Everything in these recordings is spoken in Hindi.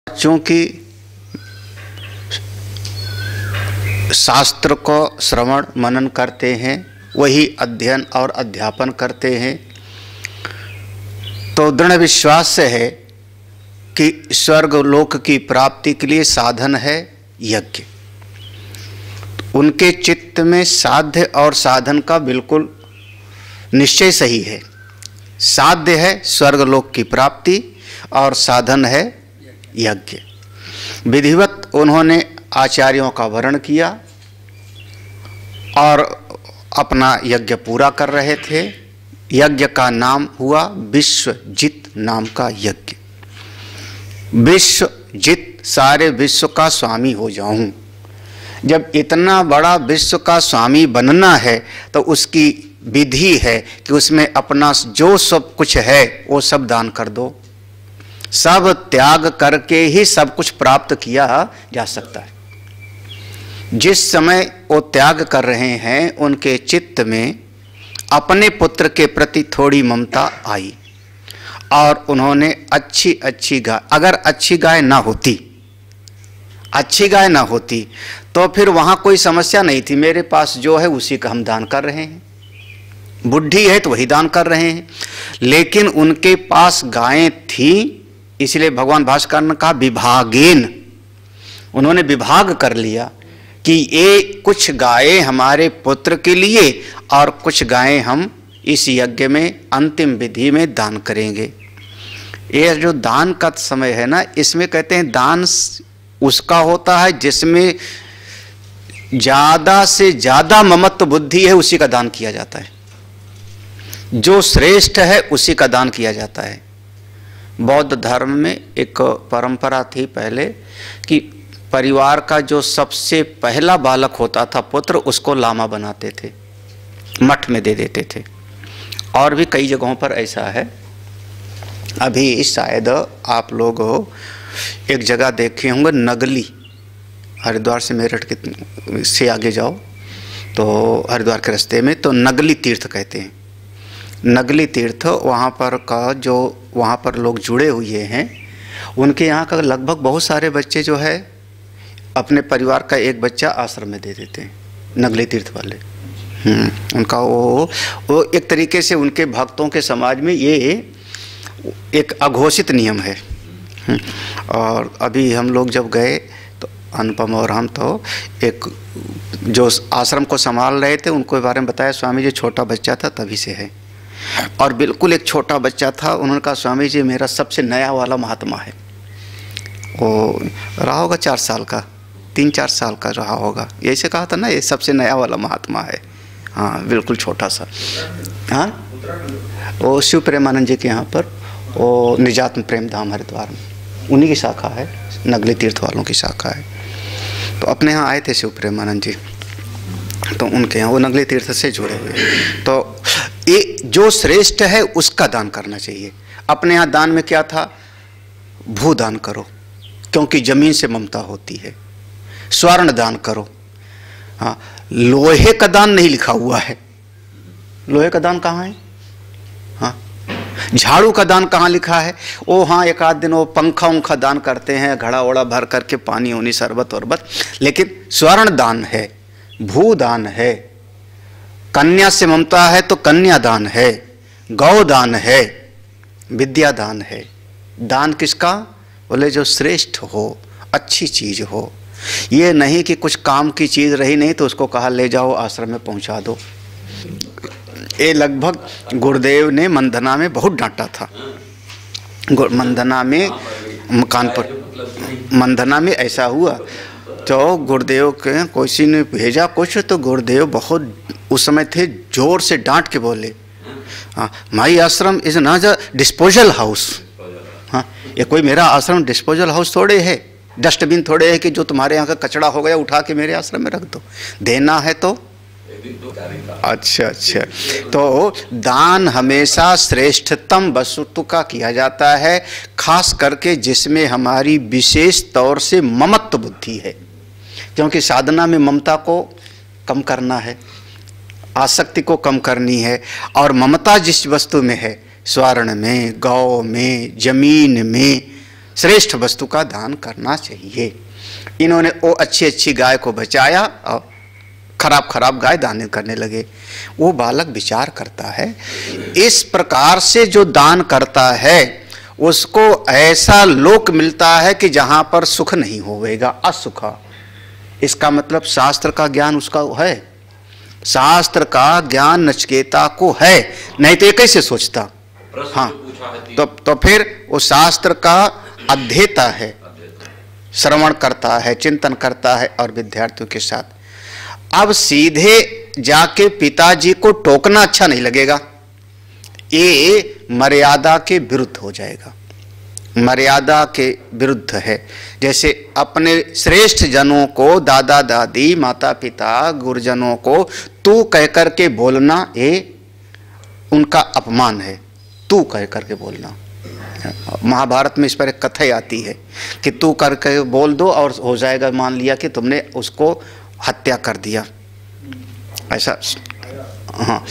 चूँकि शास्त्र को श्रवण मनन करते हैं, वही अध्ययन और अध्यापन करते हैं, तो दृढ़ विश्वास है कि स्वर्ग लोक की प्राप्ति के लिए साधन है यज्ञ। उनके चित्त में साध्य और साधन का बिल्कुल निश्चय सही है। साध्य है स्वर्ग लोक की प्राप्ति और साधन है यज्ञ। विधिवत उन्होंने आचार्यों का वर्ण किया और अपना यज्ञ पूरा कर रहे थे। यज्ञ का नाम हुआ विश्वजित नाम का यज्ञ। विश्वजित, सारे विश्व का स्वामी हो जाऊं। जब इतना बड़ा विश्व का स्वामी बनना है तो उसकी विधि है कि उसमें अपना जो सब कुछ है वो सब दान कर दो। सब त्याग करके ही सब कुछ प्राप्त किया जा सकता है। जिस समय वो त्याग कर रहे हैं, उनके चित्त में अपने पुत्र के प्रति थोड़ी ममता आई और उन्होंने अच्छी गाय, अगर अच्छी गाय ना होती तो फिर वहाँ कोई समस्या नहीं थी। मेरे पास जो है उसी का हम दान कर रहे हैं, बुढ़ी है तो वही दान कर रहे हैं। लेकिन उनके पास गायें थी, इसलिए भगवान भास्कर ने कहा विभागेन, उन्होंने विभाग कर लिया कि ये कुछ गायें हमारे पुत्र के लिए और कुछ गायें हम इस यज्ञ में अंतिम विधि में दान करेंगे। ये जो दान का समय है ना, इसमें कहते हैं दान उसका होता है जिसमें ज़्यादा से ज़्यादा ममत्व बुद्धि है, उसी का दान किया जाता है। जो श्रेष्ठ है उसी का दान किया जाता है। बौद्ध धर्म में एक परंपरा थी पहले कि परिवार का जो सबसे पहला बालक होता था पुत्र, उसको लामा बनाते थे, मठ में दे देते थे। और भी कई जगहों पर ऐसा है। अभी शायद आप लोग एक जगह देखे होंगे, नगली, हरिद्वार से मेरठ के से आगे जाओ तो हरिद्वार के रास्ते में तो नगली तीर्थ कहते हैं। नगली तीर्थ वहाँ पर का जो वहाँ पर लोग जुड़े हुए हैं, उनके यहाँ का लगभग बहुत सारे बच्चे जो है अपने परिवार का एक बच्चा आश्रम में दे देते हैं, नगली तीर्थ वाले। उनका वो एक तरीके से उनके भक्तों के समाज में ये एक अघोषित नियम है। और अभी हम लोग जब गए तो अनुपम और हम तो एक जो आश्रम को संभाल रहे थे उनको बारे में बताया, स्वामी जी छोटा बच्चा था तभी से है। और बिल्कुल एक छोटा बच्चा था, उन्होंने कहा स्वामी जी मेरा सबसे नया वाला महात्मा है। वो रहा होगा 4 साल का, 3-4 साल का रहा होगा, यही से कहा था ना, ये सबसे नया वाला महात्मा है। हाँ बिल्कुल छोटा सा। हाँ वो शिव प्रेमानंद जी के यहाँ पर वो निजात्म प्रेम धाम हरिद्वार में उन्हीं की शाखा है, नगली तीर्थ वालों की शाखा है। तो अपने यहाँ आए थे शिव प्रेमानंद जी, तो उनके यहाँ वो नगली तीर्थ से जुड़े हुए। तो ये जो श्रेष्ठ है उसका दान करना चाहिए। अपने यहाँ दान में क्या था, भू दान करो क्योंकि जमीन से ममता होती है। स्वर्ण दान करो। हाँ, लोहे का दान नहीं लिखा हुआ है। लोहे का दान कहाँ है? हाँ, झाड़ू का दान कहाँ लिखा है? ओ हाँ, एक आध दिन वो पंखा उंखा दान करते हैं, घड़ा ओड़ा भर करके पानी उनी शरबत वरबत, लेकिन स्वर्ण दान है, भू दान है। कन्या से ममता है तो कन्या दान है, गौ दान है, विद्या दान है। दान किसका? बोले जो श्रेष्ठ हो, अच्छी चीज हो। ये नहीं कि कुछ काम की चीज रही नहीं तो उसको कहा ले जाओ आश्रम में पहुंचा दो। ये लगभग गुरुदेव ने मंदना में बहुत डांटा था। मंदना में, कानपुर मंदना में ऐसा हुआ तो गुरुदेव के किसी ने भेजा कुछ, तो गुरुदेव बहुत उस समय थे, जोर से डांट के बोले, हाँ my ashram is not a disposal house. हाँ, ये कोई मेरा आश्रम डिस्पोजल हाउस थोड़े है, डस्टबिन थोड़े है कि जो तुम्हारे यहाँ का कचरा हो गया उठा के मेरे आश्रम में रख दो। देना है तो अच्छा। तो दान हमेशा श्रेष्ठतम वस्तु का किया जाता है, खास करके जिसमें हमारी विशेष तौर से ममत्व बुद्धि है। क्योंकि साधना में ममता को कम करना है, आसक्ति को कम करनी है। और ममता जिस वस्तु में है, स्वर्ण में, गौ में, जमीन में, श्रेष्ठ वस्तु का दान करना चाहिए। इन्होंने वो अच्छी अच्छी गाय को बचाया और खराब खराब गाय दान करने लगे। वो बालक विचार करता है, इस प्रकार से जो दान करता है उसको ऐसा लोक मिलता है कि जहां पर सुख नहीं होवेगा, असुख। इसका मतलब शास्त्र का ज्ञान उसका है, शास्त्र का ज्ञान नचिकेता को है, नहीं तो ये कैसे सोचता। हाँ, तो फिर वो शास्त्र का अध्येता है, श्रवण करता है, चिंतन करता है और विद्यार्थियों के साथ। अब सीधे जाके पिताजी को टोकना अच्छा नहीं लगेगा, ये मर्यादा के विरुद्ध हो जाएगा, मर्यादा के विरुद्ध है। जैसे अपने श्रेष्ठ जनों को, दादा दादी, माता पिता, गुरुजनों को तू कह करके बोलना, ये उनका अपमान है। तू कह करके बोलना, महाभारत में इस पर एक कथा आती है कि तू करके बोल दो और हो जाएगा, मान लिया कि तुमने उसको हत्या कर दिया, ऐसा। हाँ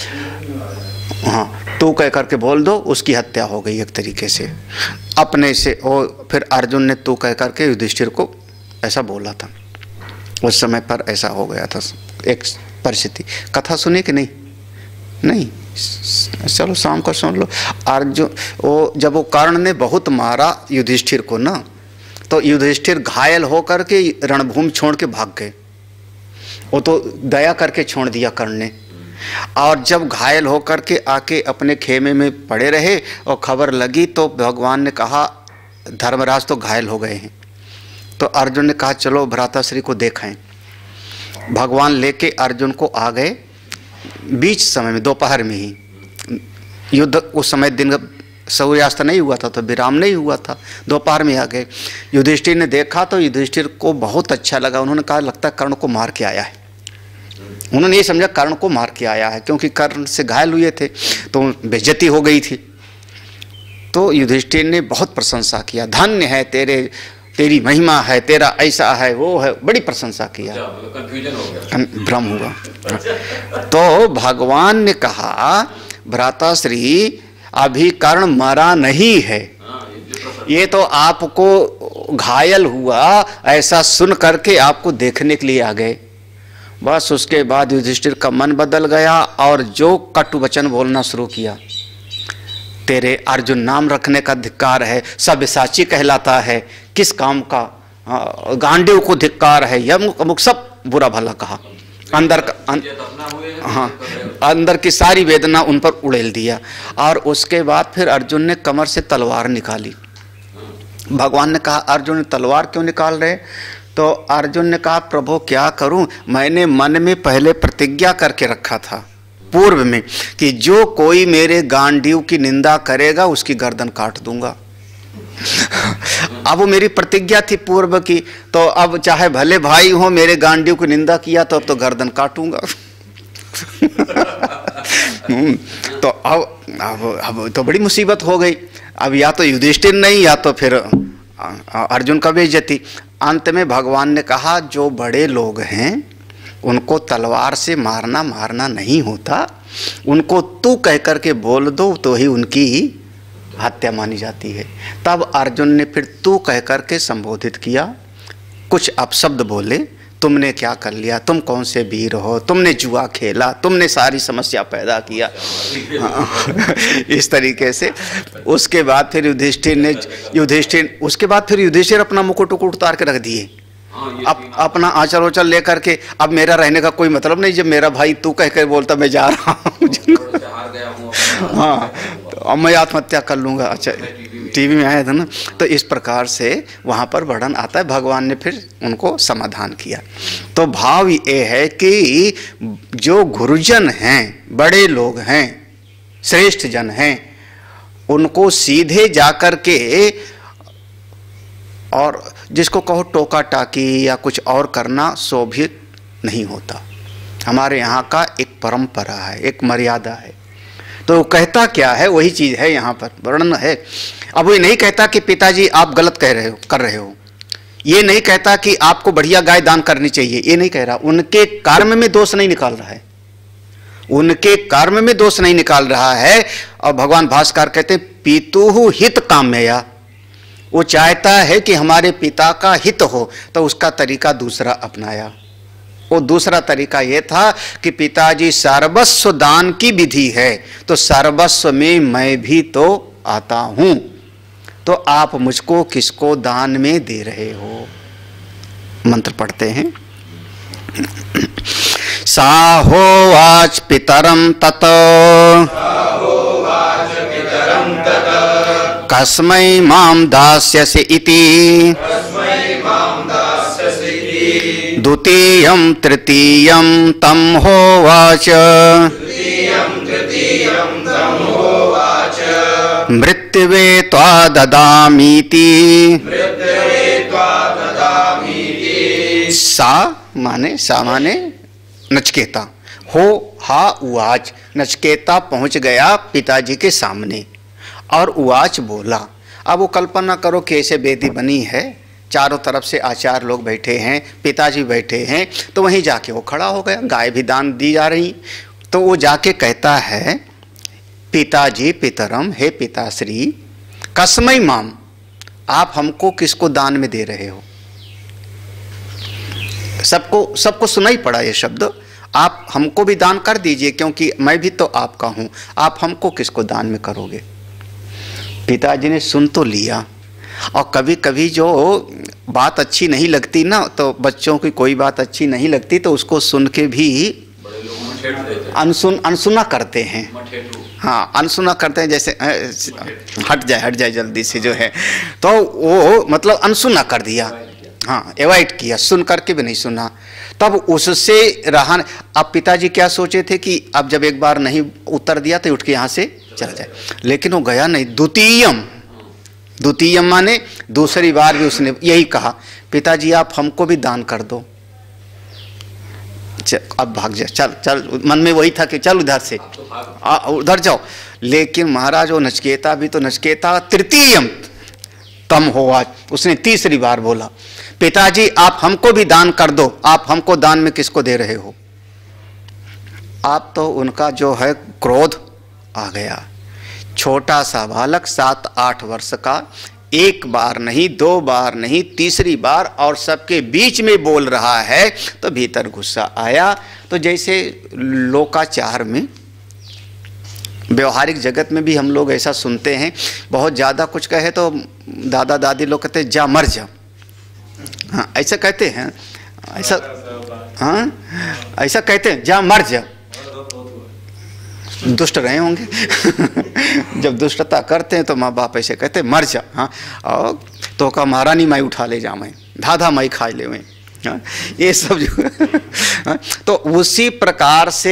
हाँ, तू कह करके बोल दो, उसकी हत्या हो गई एक तरीके से अपने से। और फिर अर्जुन ने तू कह करके युधिष्ठिर को ऐसा बोला था, उस समय पर ऐसा हो गया था एक परिस्थिति। कथा सुनी कि नहीं? नहीं, चलो शाम को सुन लो। अर्जुन वो जब वो कर्ण ने बहुत मारा युधिष्ठिर को ना, तो युधिष्ठिर घायल होकर के रणभूमि छोड़ के भाग गए। वो तो दया करके छोड़ दिया कर्ण ने। और जब घायल होकर के आके अपने खेमे में पड़े रहे और खबर लगी तो भगवान ने कहा धर्मराज तो घायल हो गए हैं। तो अर्जुन ने कहा चलो भ्राताश्री को देखें। भगवान लेके अर्जुन को आ गए बीच समय में, दोपहर में ही। युद्ध उस समय दिन सूर्यास्त नहीं हुआ था, तो विराम नहीं हुआ था, दोपहर में आ गए। युधिष्ठिर ने देखा तो युधिष्ठिर को बहुत अच्छा लगा। उन्होंने कहा लगता है कर्ण को मार के आया है। उन्होंने ये समझा कर्ण को मार के आया है, क्योंकि कर्ण से घायल हुए थे तो बेइज्जती हो गई थी। तो युधिष्ठिर ने बहुत प्रशंसा किया, धन्य है तेरी महिमा है, तेरा ऐसा है वो है, बड़ी प्रशंसा किया। भ्रम हुआ। तो भगवान ने कहा भ्राताश्री अभी कर्ण मरा नहीं है, ये तो आपको घायल हुआ ऐसा सुन करके आपको देखने के लिए आ गए। बस उसके बाद युधिष्ठिर का मन बदल गया और जो कटु वचन बोलना शुरू किया। तेरे अर्जुन नाम रखने का धिक्कार है, सब्यसाची कहलाता है, किस काम का, गांडीव को धिक्कार है, यह अमुक सब बुरा भला कहा। अंदर हाँ, अंदर की सारी वेदना उन पर उड़ेल दिया। और उसके बाद फिर अर्जुन ने कमर से तलवार निकाली। भगवान ने कहा अर्जुन तलवार क्यों निकाल रहे? तो अर्जुन ने कहा प्रभु क्या करूं, मैंने मन में पहले प्रतिज्ञा करके रखा था पूर्व में कि जो कोई मेरे गांडीव की निंदा करेगा उसकी गर्दन काट दूंगा। अब वो मेरी प्रतिज्ञा थी पूर्व की, तो अब चाहे भले भाई हो, मेरे गांडीव की निंदा किया तो अब तो गर्दन काटूंगा। तो अब तो बड़ी मुसीबत हो गई। अब या तो युधिष्ठिर नहीं, या तो फिर अर्जुन का बेइज्जती। अंत में भगवान ने कहा जो बड़े लोग हैं उनको तलवार से मारना नहीं होता, उनको तू कह करके बोल दो तो ही उनकी हत्या मानी जाती है। तब अर्जुन ने फिर तू कह करके संबोधित किया, कुछ अपशब्द बोले, तुमने क्या कर लिया, तुम कौन से वीर हो, तुमने जुआ खेला, तुमने सारी समस्या पैदा किया। इस तरीके से उसके बाद फिर युधिष्ठिर अपना मुकुट उतार के रख दिए, अपना आंचल उचल लेकर के। अब मेरा रहने का कोई मतलब नहीं, जब मेरा भाई तू कह कर बोलता मैं जा रहा हूँ। हाँ, तो अब मैं आत्महत्या कर लूँगा। अच्छा, टीवी में आया था ना, तो इस प्रकार से वहाँ पर वर्णन आता है। भगवान ने फिर उनको समाधान किया। तो भाव ये है कि जो गुरुजन हैं, बड़े लोग हैं, श्रेष्ठ जन हैं, उनको सीधे जाकर के, और जिसको कहो टोका टाकी या कुछ और करना शोभित नहीं होता। हमारे यहाँ का एक परंपरा है, एक मर्यादा है। तो कहता क्या है वही चीज़ है, यहाँ पर वर्णन है। अब वो नहीं कहता कि पिताजी आप गलत कर रहे हो, ये नहीं कहता कि आपको बढ़िया गाय दान करनी चाहिए, ये नहीं कह रहा। उनके कर्म में दोष नहीं निकाल रहा है, उनके कर्म में दोष नहीं निकाल रहा है। और भगवान भास्कर कहते हैं पीतुहु हित काम्यया, वो चाहता है कि हमारे पिता का हित हो, तो उसका तरीका दूसरा अपनाया। वो दूसरा तरीका ये था कि पिताजी सर्वस्व दान की विधि है, तो सर्वस्व में मैं भी तो आता हूं, तो आप मुझको किसको दान में दे रहे हो। मंत्र पढ़ते हैं। साहोवाच पितरम तत कस्मै मां दास्यसि इति द्वितीयं तृतीयं तं होवाच मृत्युवे त्वा ददामीति। सा माने नचकेता, हो हा उवाच, नचकेता पहुंच गया पिताजी के सामने और उवाच बोला। अब वो कल्पना करो कि ऐसे वेदी बनी है, चारों तरफ से आचार्य लोग बैठे हैं, पिताजी बैठे हैं, तो वहीं जाके वो खड़ा हो गया, गाय भी दान दी जा रही, तो वो जाके कहता है पिताजी पितरम, हे पिताश्री, कस्मै माम, आप हमको किसको दान में दे रहे हो। सबको सुनाई पड़ा ये शब्द, आप हमको भी दान कर दीजिए क्योंकि मैं भी तो आपका हूं, आप हमको किसको दान में करोगे। पिताजी ने सुन तो लिया, और कभी कभी जो बात अच्छी नहीं लगती ना, तो बच्चों की कोई बात अच्छी नहीं लगती तो उसको सुन के भी अनसुना करते हैं। हाँ, अनसुना करते हैं, जैसे हट जाए जल्दी से जो है, तो वो मतलब अनसुना कर दिया, हाँ एवॉइड किया, सुन करके भी नहीं सुना। तब उससे रहा। अब पिताजी क्या सोचे थे कि अब जब एक बार नहीं उत्तर दिया तो उठ के यहाँ से चला जाए, लेकिन वो गया नहीं। द्वितीयम माने दूसरी बार भी उसने यही कहा, पिताजी आप हमको भी दान कर दो। अब भाग जा, चल मन में वही था कि चल उधर से उधर जाओ, लेकिन महाराज वो नचकेता भी तो नचकेता। तृतीयम तम होवा, उसने तीसरी बार बोला, पिताजी आप हमको भी दान कर दो, आप हमको दान में किसको दे रहे हो। आप तो उनका जो है क्रोध आ गया। छोटा सा बालक 7-8 वर्ष का, एक बार नहीं, 2 बार नहीं, तीसरी बार, और सबके बीच में बोल रहा है, तो भीतर गुस्सा आया। तो जैसे लोकाचार में, व्यवहारिक जगत में भी हम लोग ऐसा सुनते हैं, बहुत ज़्यादा कुछ कहे तो दादा दादी लोग कहते हैं जा मर जा, हाँ ऐसा कहते हैं, ऐसा हाँ ऐसा कहते हैं जा मर जा। दुष्ट रहे होंगे जब दुष्टता करते हैं तो माँ बाप ऐसे कहते मर जा, हाँ, और तो का महारानी माई उठा ले जा, मैं धाधा माई खा ले मैं, हाँ, ये सब जो तो उसी प्रकार से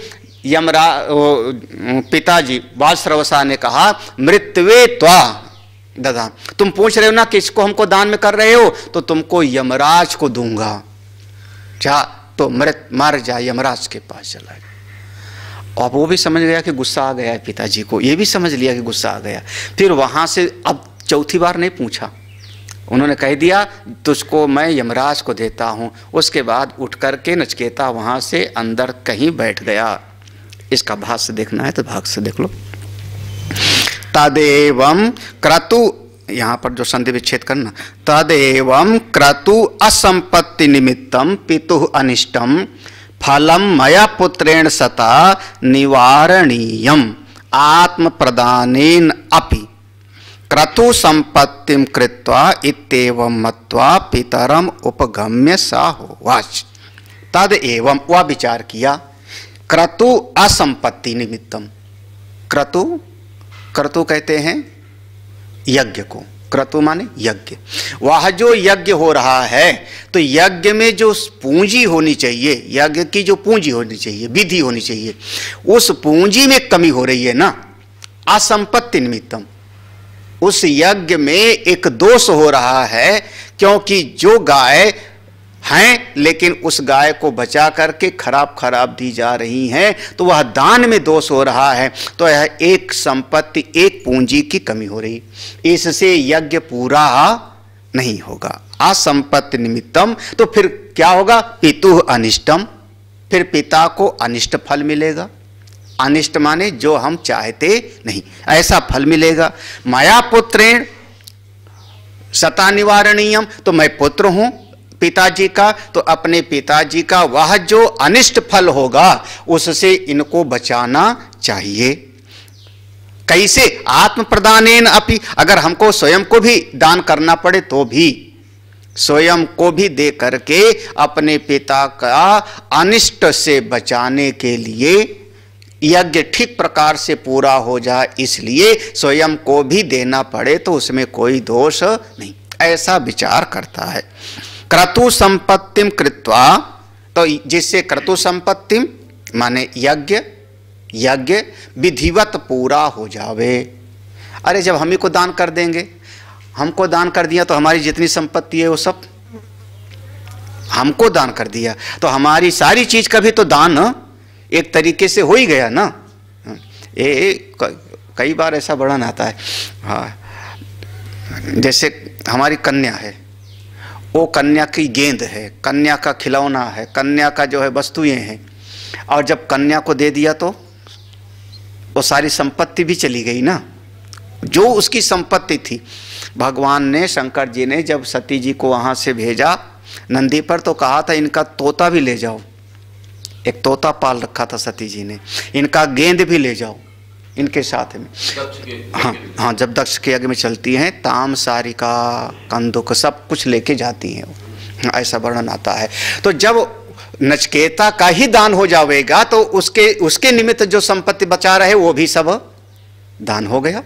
पिताजी वात्स्रवसा ने कहा मृत्युवे त्वा ददा, तुम पूछ रहे हो ना कि इसको हमको दान में कर रहे हो, तो तुमको यमराज को दूंगा, जा तो मर जा, यमराज के पास चला गया। और वो भी समझ गया कि गुस्सा आ गया है पिताजी को, ये भी समझ लिया कि गुस्सा आ गया। फिर वहां से अब चौथी बार नहीं पूछा, उन्होंने कह दिया तुझको मैं यमराज को देता हूं। उसके बाद उठ करके नचकेता वहां से अंदर कहीं बैठ गया। इसका भाष्य देखना है तो भाष्य देख लो। तदेवं क्रतु, यहाँ पर जो संधि विच्छेद करना, तदेवं क्रतु असंपत्ति निमित्तम पितुः अनिष्टम फलम मया पुत्रेण सता निवारणीयम आत्म प्रदानेन अपि क्रतु संपत्तिम कृत्वा इत्येवं मत्वा पितरम उपगम्य सा होवाच। तद एवं, वह विचार किया, क्रतु असंपत्ति निमित्तम, क्रतु कहते हैं यज्ञ को, क्रतु माने यज्ञ। वह जो यज्ञ हो रहा है, तो यज्ञ में जो पूंजी होनी चाहिए, यज्ञ की जो पूंजी होनी चाहिए, विधि होनी चाहिए, उस पूंजी में कमी हो रही है ना, असंपत्ति निमित्तम। उस यज्ञ में एक दोष हो रहा है, क्योंकि जो गाय हैं लेकिन उस गाय को बचा करके खराब दी जा रही हैं, तो वह दान में दोष हो रहा है। तो यह एक संपत्ति, एक पूंजी की कमी हो रही, इससे यज्ञ पूरा नहीं होगा। असंपत्ति निमित्तम, तो फिर क्या होगा, पितुः अनिष्टम, फिर पिता को अनिष्ट फल मिलेगा। अनिष्ट माने जो हम चाहते नहीं, ऐसा फल मिलेगा। माया पुत्रेण, सता निवारणीयम, तो मैं पुत्र हूं पिताजी का, तो अपने पिताजी का वह जो अनिष्ट फल होगा उससे इनको बचाना चाहिए। कैसे? आत्म प्रदानेन अपि, अगर हमको स्वयं को भी दान करना पड़े तो भी स्वयं को भी दे करके अपने पिता का अनिष्ट से बचाने के लिए यज्ञ ठीक प्रकार से पूरा हो जाए, इसलिए स्वयं को भी देना पड़े तो उसमें कोई दोष नहीं, ऐसा विचार करता है। क्रतु संपत्तिम कृत्वा, तो जिससे क्रतु संपत्तिम माने यज्ञ विधिवत पूरा हो जावे। अरे जब हम ही को दान कर देंगे, हमको दान कर दिया तो हमारी जितनी संपत्ति है वो सब हमको दान कर दिया, तो हमारी सारी चीज का भी तो दान एक तरीके से हो ही गया ना। कई बार ऐसा वर्णन आता है, हाँ, जैसे हमारी कन्या है, वो कन्या की गेंद है, कन्या का खिलौना है, कन्या का जो है वस्तुएं हैं, और जब कन्या को दे दिया तो वो सारी संपत्ति भी चली गई ना, जो उसकी संपत्ति थी। भगवान ने, शंकर जी ने जब सती जी को वहाँ से भेजा नंदी पर, तो कहा था इनका तोता भी ले जाओ, एक तोता पाल रखा था सती जी ने, इनका गेंद भी ले जाओ इनके साथ में। हाँ, जब दक्ष के यज्ञ में चलती हैं, ताम सारिका कंदुक सब कुछ लेके जाती हैं, ऐसा वर्णन आता है। तो जब नचकेता का ही दान हो जाएगा तो उसके निमित्त जो संपत्ति बचा रहे वो भी सब दान हो गया।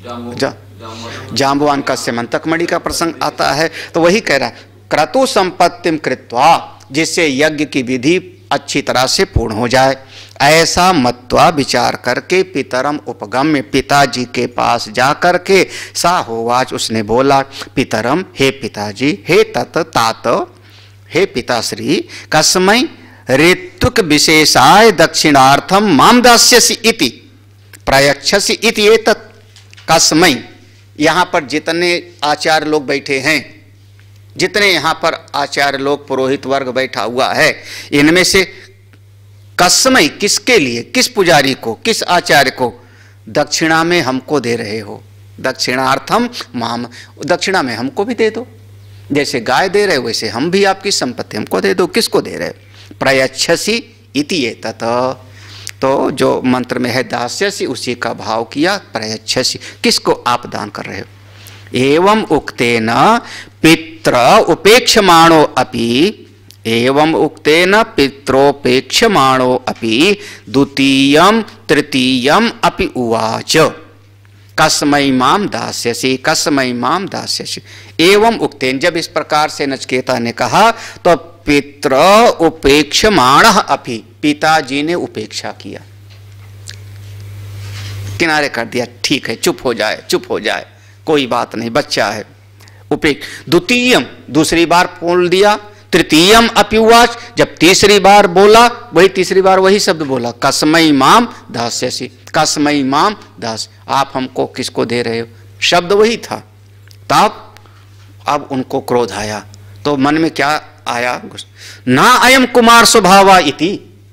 जाम्बवान का सेमंतक मणि का प्रसंग आता है, तो वही कह रहा है क्रतु संपत्तिम कृत्वा, जिससे यज्ञ की विधि अच्छी तरह से पूर्ण हो जाए। ऐसा मत्वा विचार करके पितरम उपगम्य, पिताजी के पास जा करके साहोवाच, उसने बोला पितरम, हे पिताजी, हे तात, हे पिताश्री, कस्मै ऋतुक विशेषाय दक्षिणार्थम माम दास्यसि इति प्रयच्छसि इति एतत्। कस्मै, यहाँ पर जितने आचार्य लोग बैठे हैं, जितने यहाँ पर आचार्य लोग, पुरोहित वर्ग बैठा हुआ है, इनमें से कस्मै, किसके लिए, किस पुजारी को, किस आचार्य को दक्षिणा में हमको दे रहे हो? दक्षिणार्थम माम, दक्षिणा में हमको भी दे दो, जैसे गाय दे रहे वैसे हम भी आपकी संपत्ति हमको दे दो। किसको दे रहे? प्रयच्छसि इति एतत्, तो जो मंत्र में है दास्यसि उसी का भाव किया, प्रयच्छसि, किसको आप दान कर रहे हो? एवं उक्तेन पित्र उपेक्षमाणो अपि, एवं उक्तेन पित्रोपेक्षमाणो अपि द्वितीयं तृतीयं अपि उवाच कस्मै माम दास्यसि, कस्मै माम दास्यसि। एवं उक्तेन, जब इस प्रकार से नचकेता ने कहा तो पित्र उपेक्षमाणः अपि, पिताजी ने उपेक्षा किया, किनारे कर दिया, ठीक है चुप हो जाए, चुप हो जाए, कोई बात नहीं, बच्चा है, द्वितीयम, दूसरी बार बोल दिया, तृतीयम अपि उवाच, जब तीसरी बार बोला, वही तीसरी बार वही शब्द बोला, कस्मै माम दास्यसि, कस्मै माम दास, आप हमको किसको दे रहे हो? शब्द वही था। तब अब उनको क्रोध आया, तो मन में क्या आया? ना अयम कुमार स्वभावा इति,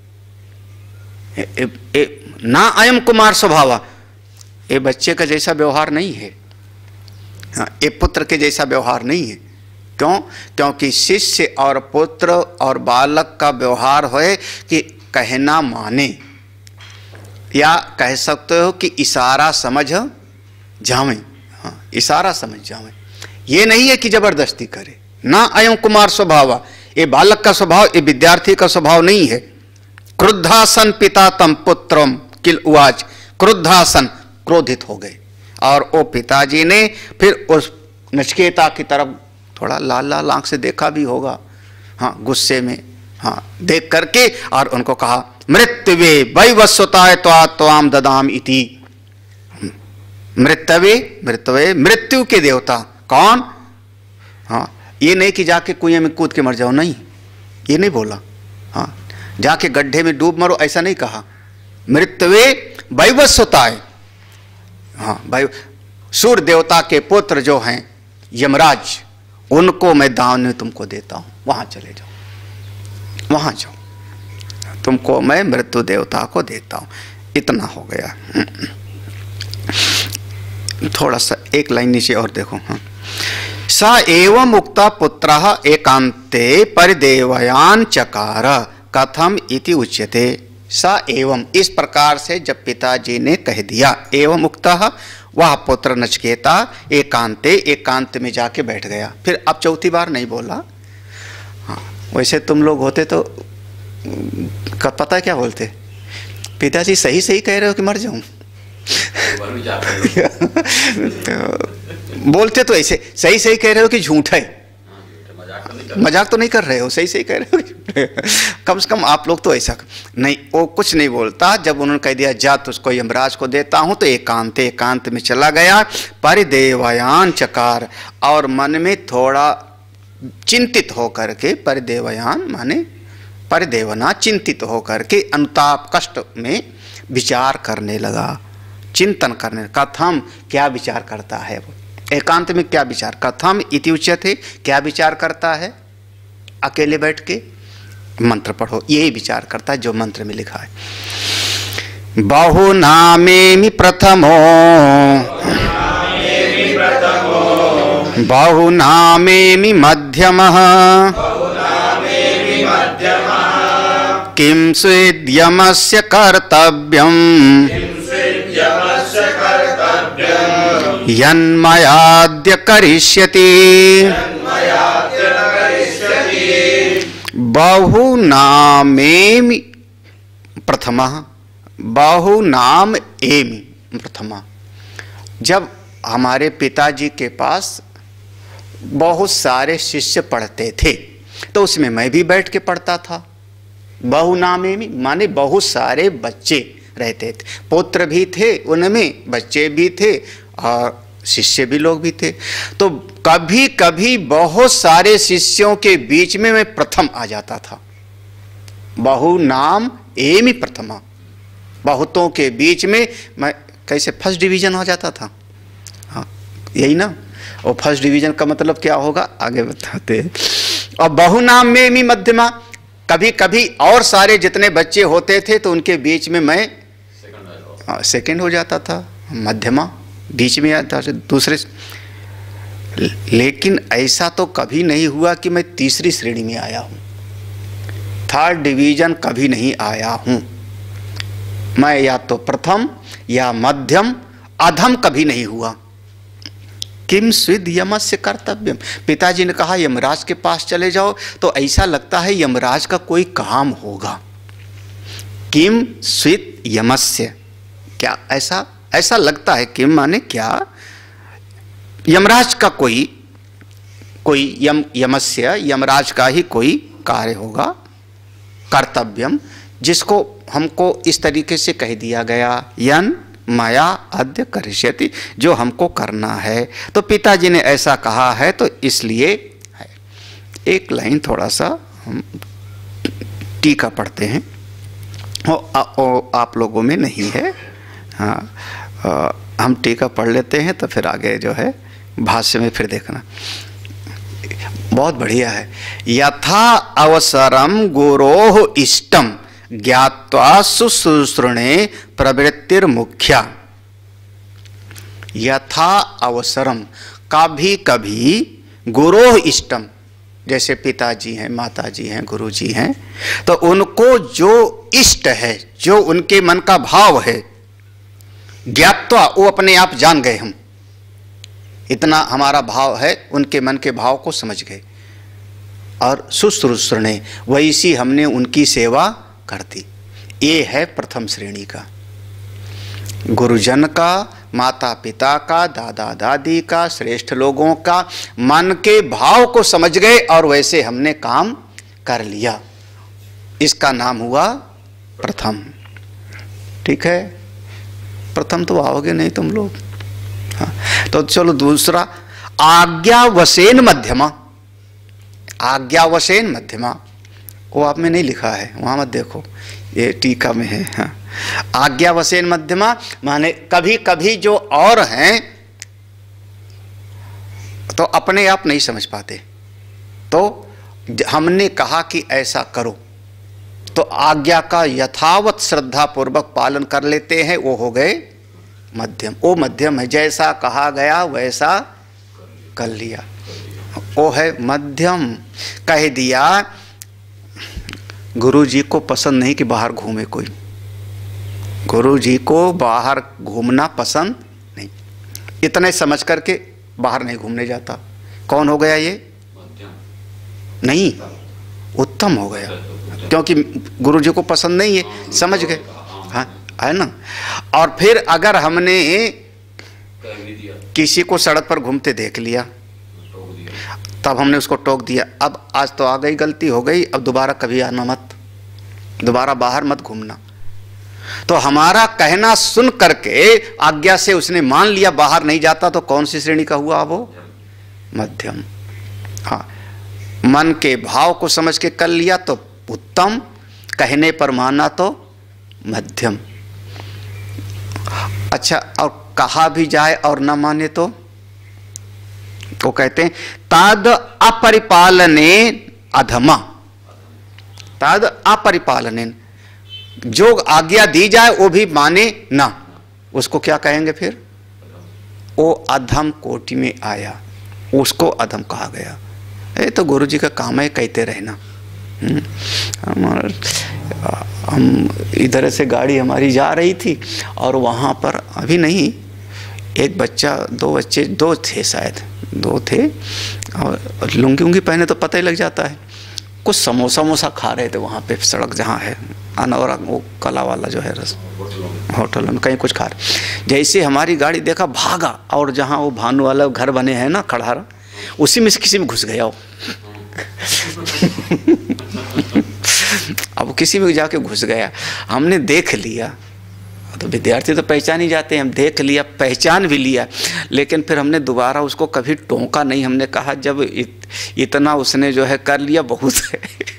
ना अयम कुमार स्वभावा, ये बच्चे का जैसा व्यवहार नहीं है, ये पुत्र के जैसा व्यवहार नहीं है। क्यों? क्योंकि शिष्य और पुत्र और बालक का व्यवहार है कि कहना माने, या कह सकते हो कि इशारा समझ जावे, हाँ, इशारा समझ जावे, ये नहीं है कि जबरदस्ती करे। ना अयम कुमार स्वभाव, ये बालक का स्वभाव, ये विद्यार्थी का स्वभाव नहीं है। क्रुद्धासन पिता तम पुत्रम किल उवाच, क्रुद्धासन, क्रोधित हो गए, और वो पिताजी ने फिर उस नचकेता की तरफ थोड़ा लाल लाल आंख से देखा भी होगा, हाँ, गुस्से में, हाँ, देख करके, और उनको कहा मृत्युवे वैवस्वताय त्वाम ददाम इति। मृत्युवे, मृत्युवे, मृत्यु के देवता कौन? हाँ, ये नहीं कि जाके कुएं में कूद के मर जाओ, नहीं, ये नहीं बोला, हाँ, जाके गड्ढे में डूब मरो, ऐसा नहीं कहा। मृत्युवे वैवस्वताय, हाँ, भाई सूर्य देवता के पुत्र जो हैं यमराज, उनको मैं दान में तुमको देता हूं, वहां चले जाओ, वहां जाओ, तुमको मैं मृत्यु देवता को देता हूं। इतना हो गया। थोड़ा सा एक लाइन नीचे और देखो, हाँ, स एवं मुक्ता पुत्रः एकांते परिदेवयान चकार कथम इति उच्यते। स एवं, इस प्रकार से जब पिताजी ने कह दिया, एवं मुक्तः, वह पुत्र नचिकेता एकांते, एकांत में जाके बैठ गया। फिर अब चौथी बार नहीं बोला। हाँ, वैसे तुम लोग होते तो पता है क्या बोलते, पिताजी सही सही कह रहे हो कि मर जाऊं? बोलते तो ऐसे, सही सही कह रहे हो कि झूठ है? मजाक तो नहीं कर रहे हो, सही सही कह रहे हो? कम से कम आप लोग तो ऐसा नहीं, वो कुछ नहीं बोलता। जब उन्होंने कह दिया जा तुझको यमराज को देता हूं, तो एकांत, एकांत में चला गया। परिदेवयान चकार, और मन में थोड़ा चिंतित होकर के, परिदेवयान माने परिदेवना, चिंतित होकर के अनुताप कष्ट में विचार करने लगा, चिंतन करने। कथम, क्या विचार करता है वो? एकांत में क्या विचार? कथम इति उच्यते, क्या विचार करता है? अकेले बैठ के मंत्र पढ़ो, यही विचार करता है जो मंत्र में लिखा है। बहुनामेमि प्रथमो, बहुनामेमि मध्यमः, किं स्वेद्यमस्य कर्तव्यम् यन्मयाद्य करिष्यति। बहुनामेमि प्रथमः, बहुनाम एमि प्रथमः। जब हमारे पिताजी के पास बहुत सारे शिष्य पढ़ते थे, तो उसमें मैं भी बैठ के पढ़ता था। बहुनामेमि माने बहुत सारे बच्चे रहते थे, पुत्र भी थे उनमें, बच्चे भी थे और शिष्य भी लोग भी थे। तो कभी कभी बहुत सारे शिष्यों के बीच में मैं प्रथम आ जाता था। बहुनाम एमि प्रथमा, बहुतों के बीच में मैं कैसे फर्स्ट डिवीजन हो जाता था। हाँ, यही ना। और फर्स्ट डिवीजन का मतलब क्या होगा आगे बताते हैं। और बहुनाम में एमि मध्यमा, कभी कभी और सारे जितने बच्चे होते थे तो उनके बीच में मैं सेकंड हो जाता था, मध्यमा बीच में आता था दूसरे। लेकिन ऐसा तो कभी नहीं हुआ कि मैं तीसरी श्रेणी में आया हूं, थर्ड डिवीजन कभी नहीं आया हूं। मैं या तो प्रथम या मध्यम, अधम कभी नहीं हुआ। किम स्विद यमस्य कर्तव्यम, पिताजी ने कहा यमराज के पास चले जाओ, तो ऐसा लगता है यमराज का कोई काम होगा। किम स्विद यमस्य, क्या ऐसा ऐसा लगता है। किम माने क्या, यमराज का कोई यमस्य, यमराज का ही कोई कार्य होगा। कर्तव्यम, जिसको हमको इस तरीके से कह दिया गया, यन माया अद्य करिष्यति, जो हमको करना है। तो पिताजी ने ऐसा कहा है तो इसलिए है। एक लाइन थोड़ा सा हम टीका पढ़ते हैं, आप लोगों में नहीं है। हाँ, हम टीका पढ़ लेते हैं तो फिर आगे जो है भाष्य में फिर देखना। बहुत बढ़िया है। यथा अवसरम गुरोः इष्टम ज्ञात्वा शुश्रूषणे प्रवृत्तिर्मुख्या। यथा अवसरम, कभी कभी गुरोः इष्टम, जैसे पिताजी हैं, माताजी हैं, गुरुजी हैं, तो उनको जो इष्ट है, जो उनके मन का भाव है, ज्ञात्वा, वो अपने आप जान गए, हम इतना हमारा भाव है, उनके मन के भाव को समझ गए, और शुश्रूषणे, वैसी हमने उनकी सेवा कर दी। ये है प्रथम श्रेणी का। गुरुजन का, माता पिता का, दादा दादी का, श्रेष्ठ लोगों का मन के भाव को समझ गए और वैसे हमने काम कर लिया, इसका नाम हुआ प्रथम। ठीक है, प्रथम तो आओगे नहीं तुम लोग। हाँ, तो चलो दूसरा, आज्ञावशेन मध्यमा। आज्ञावशेन मध्यमा, वो आप में नहीं लिखा है, वहां मत देखो, ये टीका में है। हाँ, आज्ञावशेन मध्यमा माने कभी कभी जो और हैं तो अपने आप नहीं समझ पाते, तो हमने कहा कि ऐसा करो तो आज्ञा का यथावत श्रद्धा पूर्वक पालन कर लेते हैं, वो हो गए मध्यम। वो मध्यम है, जैसा कहा गया वैसा कर लिया। वो है मध्यम। कह दिया गुरु जी को पसंद नहीं कि बाहर घूमे कोई, गुरु जी को बाहर घूमना पसंद नहीं, इतने समझ करके बाहर नहीं घूमने जाता। कौन हो गया ये? नहीं, उत्तम हो गया, क्योंकि गुरु जी को पसंद नहीं है, समझ गए, हाँ है ना। और फिर अगर हमने किसी को सड़क पर घूमते देख लिया, तब हमने उसको टोक दिया, अब आज तो आ गई, गलती हो गई, अब दोबारा कभी आना मत, दोबारा बाहर मत घूमना। तो हमारा कहना सुन करके आज्ञा से उसने मान लिया, बाहर नहीं जाता, तो कौन सी श्रेणी का हुआ वो? मध्यम। हाँ, मन के भाव को समझ के कर लिया तो उत्तम, कहने पर माना तो मध्यम। अच्छा, और कहा भी जाए और न माने तो वो कहते हैं तद अपरिपालने अधमा। तद अपरिपालने, जो आज्ञा दी जाए वो भी माने ना, उसको क्या कहेंगे फिर? वो अधम कोटि में आया, उसको अधम कहा गया। ये तो गुरु जी का काम है कहते रहना। हम इधर से गाड़ी हमारी जा रही थी और वहाँ पर अभी नहीं, एक बच्चा, दो थे शायद, दो थे, और लुंगी उंगी पहने तो पता ही लग जाता है। कुछ समोसा खा रहे थे वहाँ पे, सड़क जहाँ है अनौरा, वो कला वाला जो है रस होटल में कहीं कुछ खा रहे। जैसे हमारी गाड़ी देखा भागा, और जहाँ वो भानु वाला घर बने हैं ना खड़हारा, उसी में से किसी में घुस गया वो। अब किसी में जाके घुस गया, हमने देख लिया, तो विद्यार्थी तो पहचान ही जाते हैं, हम देख लिया, पहचान भी लिया, लेकिन फिर हमने दोबारा उसको कभी टोका नहीं। हमने कहा जब इतना उसने जो है कर लिया, बहुत है।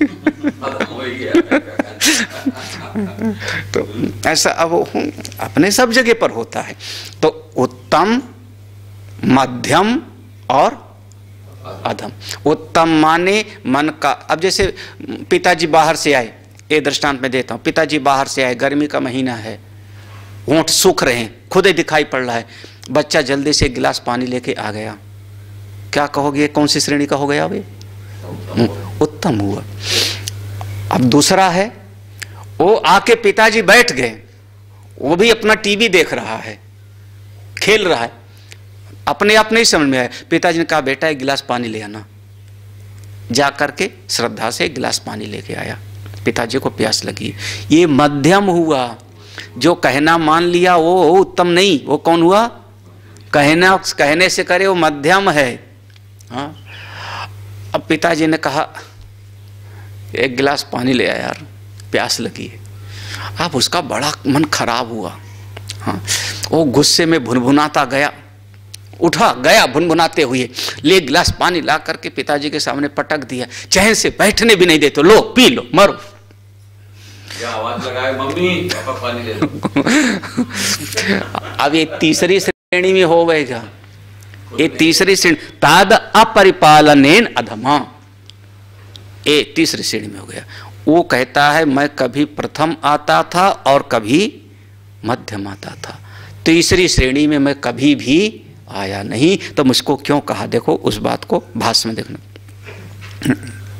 तो ऐसा अब अपने सब जगह पर होता है। तो उत्तम, मध्यम और अधम। उत्तम माने मन का, अब जैसे पिताजी बाहर से आए, ये दृष्टांत में देता हूँ, पिताजी बाहर से आए, गर्मी का महीना है, होंठ सूख रहे हैं, खुद ही दिखाई पड़ रहा है, बच्चा जल्दी से एक गिलास पानी लेके आ गया, क्या कहोगे कौन सी श्रेणी का हो गया? अभी उत्तम हुआ। अब दूसरा है, वो आके पिताजी बैठ गए, वो भी अपना टीवी देख रहा है, खेल रहा है, अपने आप नहीं समझ में आया, पिताजी ने कहा बेटा एक गिलास पानी ले आना, जा करके श्रद्धा से एक गिलास पानी लेके आया, पिताजी को प्यास लगी। ये मध्यम हुआ। जो कहना मान लिया वो उत्तम नहीं, वो कौन हुआ? कहने से करे वो मध्यम है। हाँ, अब पिताजी ने कहा एक गिलास पानी ले आया यार, प्यास लगी है। अब उसका बड़ा मन खराब हुआ। हाँ, वो गुस्से में भुनभुनाता गया, उठा गया भुनभुनाते हुए, ले गिलास पानी ला करके पिताजी के सामने पटक दिया, चैन से बैठने भी नहीं देते, लो पी लो मरो। क्या आवाज लगाए, मम्मी पापा पानी दे दो। अब ये तीसरी श्रेणी में हो गएगा, ये तीसरी श्रेणी, ताद अपरिपालनेन अधमा, ये तीसरी श्रेणी में हो गया। वो कहता है मैं कभी प्रथम आता था और कभी मध्यम आता था, तीसरी श्रेणी में मैं कभी भी आया नहीं, तो मुझको क्यों कहा? देखो उस बात को भाष्य में देखना।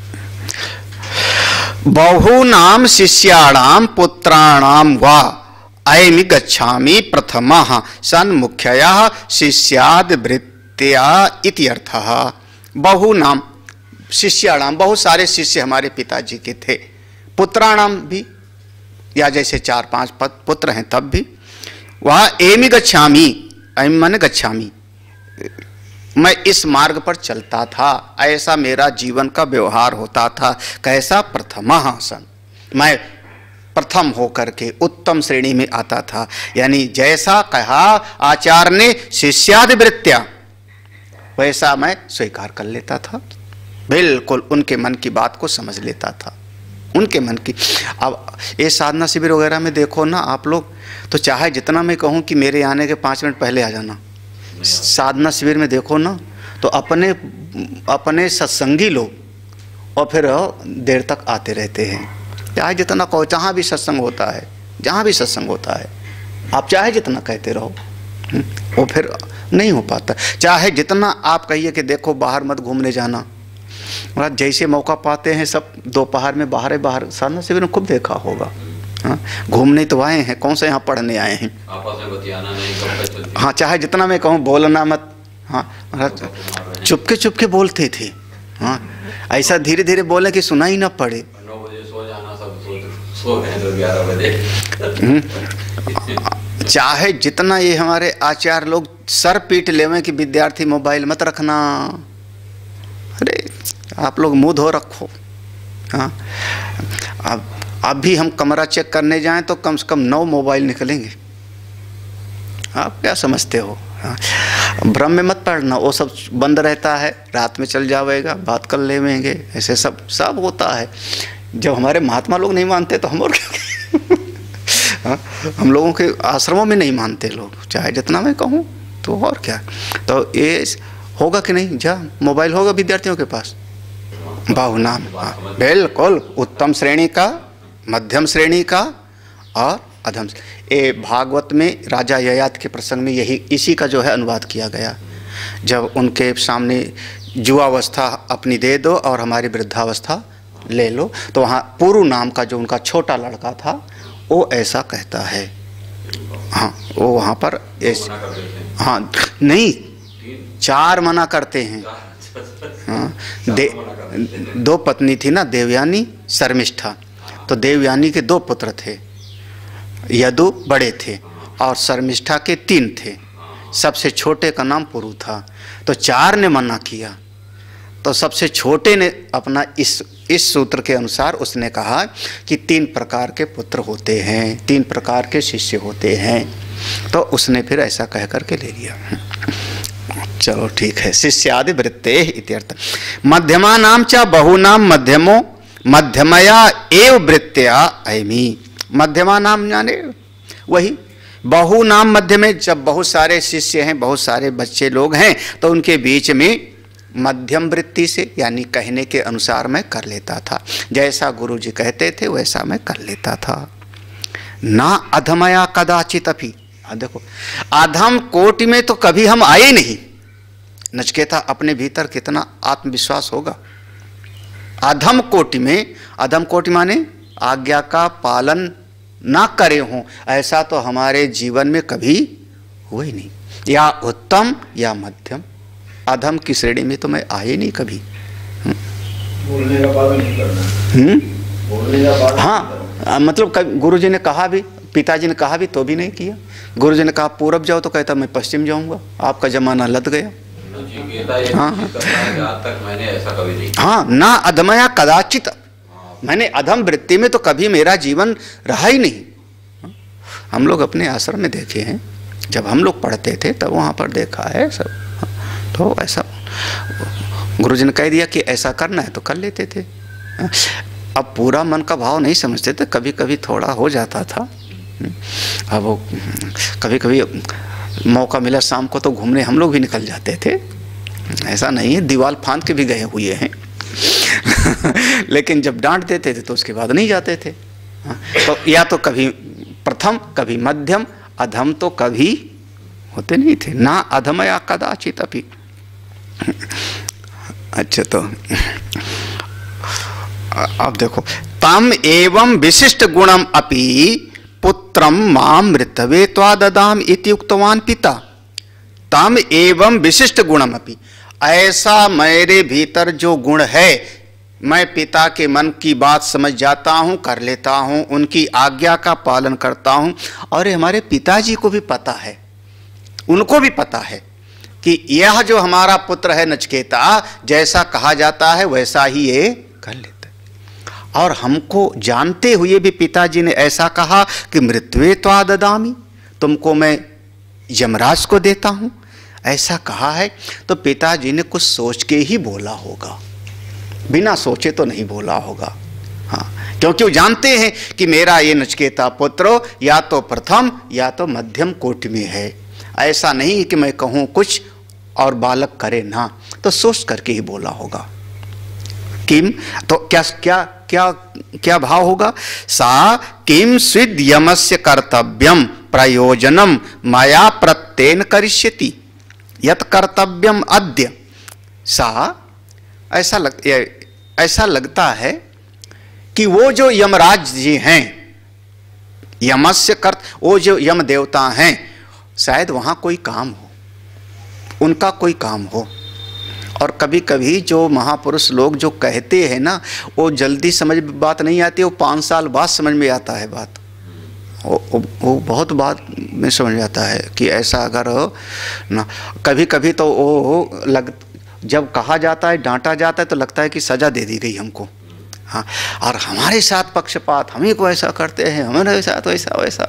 बहुनाम शिष्याणाम पुत्राणाम वा अयमि गच्छामि प्रथमः सन्मुख्यया शिष्याद वृत्त्या इति अर्थः। बहुनाम शिष्याणाम, बहुत सारे शिष्य हमारे पिताजी के थे, पुत्राणाम भी, या जैसे 4-5 पुत्र हैं तब भी, वह एमि गच्छामि, अयमि माने गच्छामि, मैं इस मार्ग पर चलता था, ऐसा मेरा जीवन का व्यवहार होता था। कैसा? प्रथमः सन, मैं प्रथम होकर के उत्तम श्रेणी में आता था, यानी जैसा कहा आचार्य ने शिष्यादि वृत्त्या, वैसा मैं स्वीकार कर लेता था, बिल्कुल उनके मन की बात को समझ लेता था, उनके मन की। अब ये साधना शिविर वगैरह में देखो ना आप लोग, तो चाहे जितना मैं कहूँ कि मेरे आने के 5 मिनट पहले आ जाना, साधना शिविर में देखो ना तो अपने सत्संगी लोग और फिर देर तक आते रहते हैं, चाहे जितना कहो, जहाँ भी सत्संग होता है, जहाँ भी सत्संग होता है, आप चाहे जितना कहते रहो, वो फिर नहीं हो पाता। चाहे जितना आप कहिए कि देखो बाहर मत घूमने जाना, मतलब जैसे मौका पाते हैं सब दोपहर में बाहर साधना शिविर में खूब देखा होगा। हाँ, घूमने तो आए हैं, कौन से यहाँ पढ़ने आए हैं। आपस में बतियाना नहीं, हाँ, चाहे जितना मैं कहूँ बोलना मत, हाँ चुपके बोलते थे। हाँ, ऐसा धीरे धीरे बोले कि सुना ही ना पड़े। 9 बजे सो जाना, सब सो गए तो 11 बजे। चाहे जितना ये हमारे आचार्य लोग सर पीट लेवें कि विद्यार्थी मोबाइल मत रखना, अरे आप लोग मुंह धो रखो। हाँ, अब भी हम कमरा चेक करने जाएं तो कम से कम 9 मोबाइल निकलेंगे। आप क्या समझते हो? हाँ, भ्रम में मत पड़ना, वो सब बंद रहता है, रात में चल जाएगा, बात कर लेंगे, ऐसे सब होता है। जब हमारे महात्मा लोग नहीं मानते तो हम और क्या हाँ, हम लोगों के आश्रमों में नहीं मानते लोग, चाहे जितना मैं कहूँ तो और क्या। तो ये होगा कि नहीं, जा मोबाइल होगा विद्यार्थियों के पास, बाहुनाम, बिल्कुल उत्तम श्रेणी का, मध्यम श्रेणी का और अधम। ये भागवत में राजा ययाति के प्रसंग में यही इसी का जो है अनुवाद किया गया। जब उनके सामने युवावस्था अपनी दे दो और हमारी वृद्धावस्था ले लो, तो वहाँ पुरु नाम का जो उनका छोटा लड़का था वो ऐसा कहता है। हाँ, वो वहाँ पर ऐसे, हाँ नहीं 4 मना करते हैं। हाँ, 2 पत्नी थी ना, देवयानी शर्मिष्ठा। तो देवयानी के 2 पुत्र थे, यदु बड़े थे और शर्मिष्ठा के 3 थे। सबसे छोटे का नाम पुरु था। तो 4 ने मना किया, तो सबसे छोटे ने अपना इस सूत्र के अनुसार उसने कहा कि 3 प्रकार के पुत्र होते हैं, 3 प्रकार के शिष्य होते हैं। तो उसने फिर ऐसा कह करके ले लिया। चलो ठीक है, शिष्यादि वृत्ते इत्यर्थ। मध्यमा नाम च बहुनाम मध्यमो मध्यमया एव वृत्त्या ऐमी। मध्यमा नाम जाने वही बहु नाम, मध्य में जब बहुत सारे शिष्य हैं, बहुत सारे बच्चे लोग हैं, तो उनके बीच में मध्यम वृत्ति से यानी कहने के अनुसार मैं कर लेता था। जैसा गुरु जी कहते थे वैसा मैं कर लेता था। ना अधमया कदाचित अपि। देखो अधम कोटि में तो कभी हम आए नहीं। नचिकेता अपने भीतर कितना आत्मविश्वास होगा। अधम कोटि में, अधम कोटि माने आज्ञा का पालन ना करे हों, ऐसा तो हमारे जीवन में कभी हुआ ही नहीं। या उत्तम या मध्यम, अधम की श्रेणी में तो मैं आए नहीं कभी। बोलने का पालन नहीं करना। बोलने का पालन, हाँ मतलब गुरु जी ने कहा भी, पिताजी ने कहा भी तो भी नहीं किया। गुरु जी ने कहा पूरब जाओ तो कहता मैं पश्चिम जाऊंगा, आपका जमाना लद गया। हाँ तक मैंने ऐसा कभी नहीं। हाँ, ना अधमया कदाचित, मैंने अधम वृत्ति में तो कभी मेरा जीवन रहा ही नहीं। हम लोग अपने आश्रम में देखे हैं, जब हम लोग पढ़ते थे तब वहाँ पर देखा है सब। तो ऐसा गुरुजी ने कह दिया कि ऐसा करना है तो कर लेते थे। अब पूरा मन का भाव नहीं समझते थे, कभी कभी थोड़ा हो जाता था। अब वो कभी कभी मौका मिला शाम को तो घूमने हम लोग भी निकल जाते थे। ऐसा नहीं है, दीवार फांद के भी गए हुए हैं लेकिन जब डांट देते थे तो उसके बाद नहीं जाते थे। तो या तो कभी प्रथम कभी मध्यम, अधम तो कभी होते नहीं थे। ना अधमया कदाचित अपि। अच्छा, तो अब देखो, तम एवं विशिष्ट गुणम अपि पुत्रम माम मृतवे त्वाददाम इति उक्तवान पिता। तम एवं विशिष्ट गुणम अपि, ऐसा मेरे भीतर जो गुण है, मैं पिता के मन की बात समझ जाता हूँ, कर लेता हूँ, उनकी आज्ञा का पालन करता हूँ। और हमारे पिताजी को भी पता है, उनको भी पता है कि यह जो हमारा पुत्र है नचिकेता, जैसा कहा जाता है वैसा ही ये कर लेता है। और हमको जानते हुए भी पिताजी ने ऐसा कहा कि मृत्वे त्वाददामि, तुमको मैं यमराज को देता हूँ, ऐसा कहा है। तो पिताजी ने कुछ सोच के ही बोला होगा, बिना सोचे तो नहीं बोला होगा। हाँ, क्योंकि वो जानते हैं कि मेरा ये नचिकेता पुत्र या तो प्रथम या तो मध्यम कोटि में है। ऐसा नहीं कि मैं कहूँ कुछ और बालक करे ना, तो सोच करके ही बोला होगा। किम, तो क्या क्या क्या क्या भाव होगा? सा किम स्विद यमस्य कर्तव्यम प्रयोजनम माया प्रत्येन करिष्यति। यत कर्तव्यम अद्य सा, ऐसा लगता है कि वो जो यमराज जी हैं, यमस्य कर्त, वो जो यम देवता हैं, शायद वहाँ कोई काम हो, उनका कोई काम हो। और कभी कभी जो महापुरुष लोग जो कहते हैं ना, वो जल्दी समझ बात नहीं आती, वो 5 साल बाद समझ में आता है बात। वो बहुत बात में समझ में आता है कि ऐसा अगर ना, कभी कभी तो वो जब कहा जाता है, डांटा जाता है, तो लगता है कि सज़ा दे दी गई हमको। हाँ, और हमारे साथ पक्षपात, हमें को ऐसा करते हैं, हमारे साथ वैसा वैसा।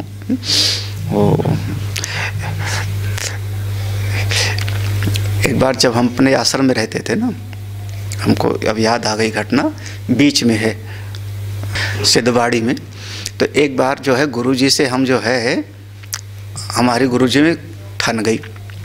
एक बार जब हम अपने आश्रम में रहते थे ना, हमको अब याद आ गई घटना, बीच में है सिद्धवाड़ी में। तो एक बार जो है गुरुजी से हम जो है, हमारी गुरुजी में ठन गई,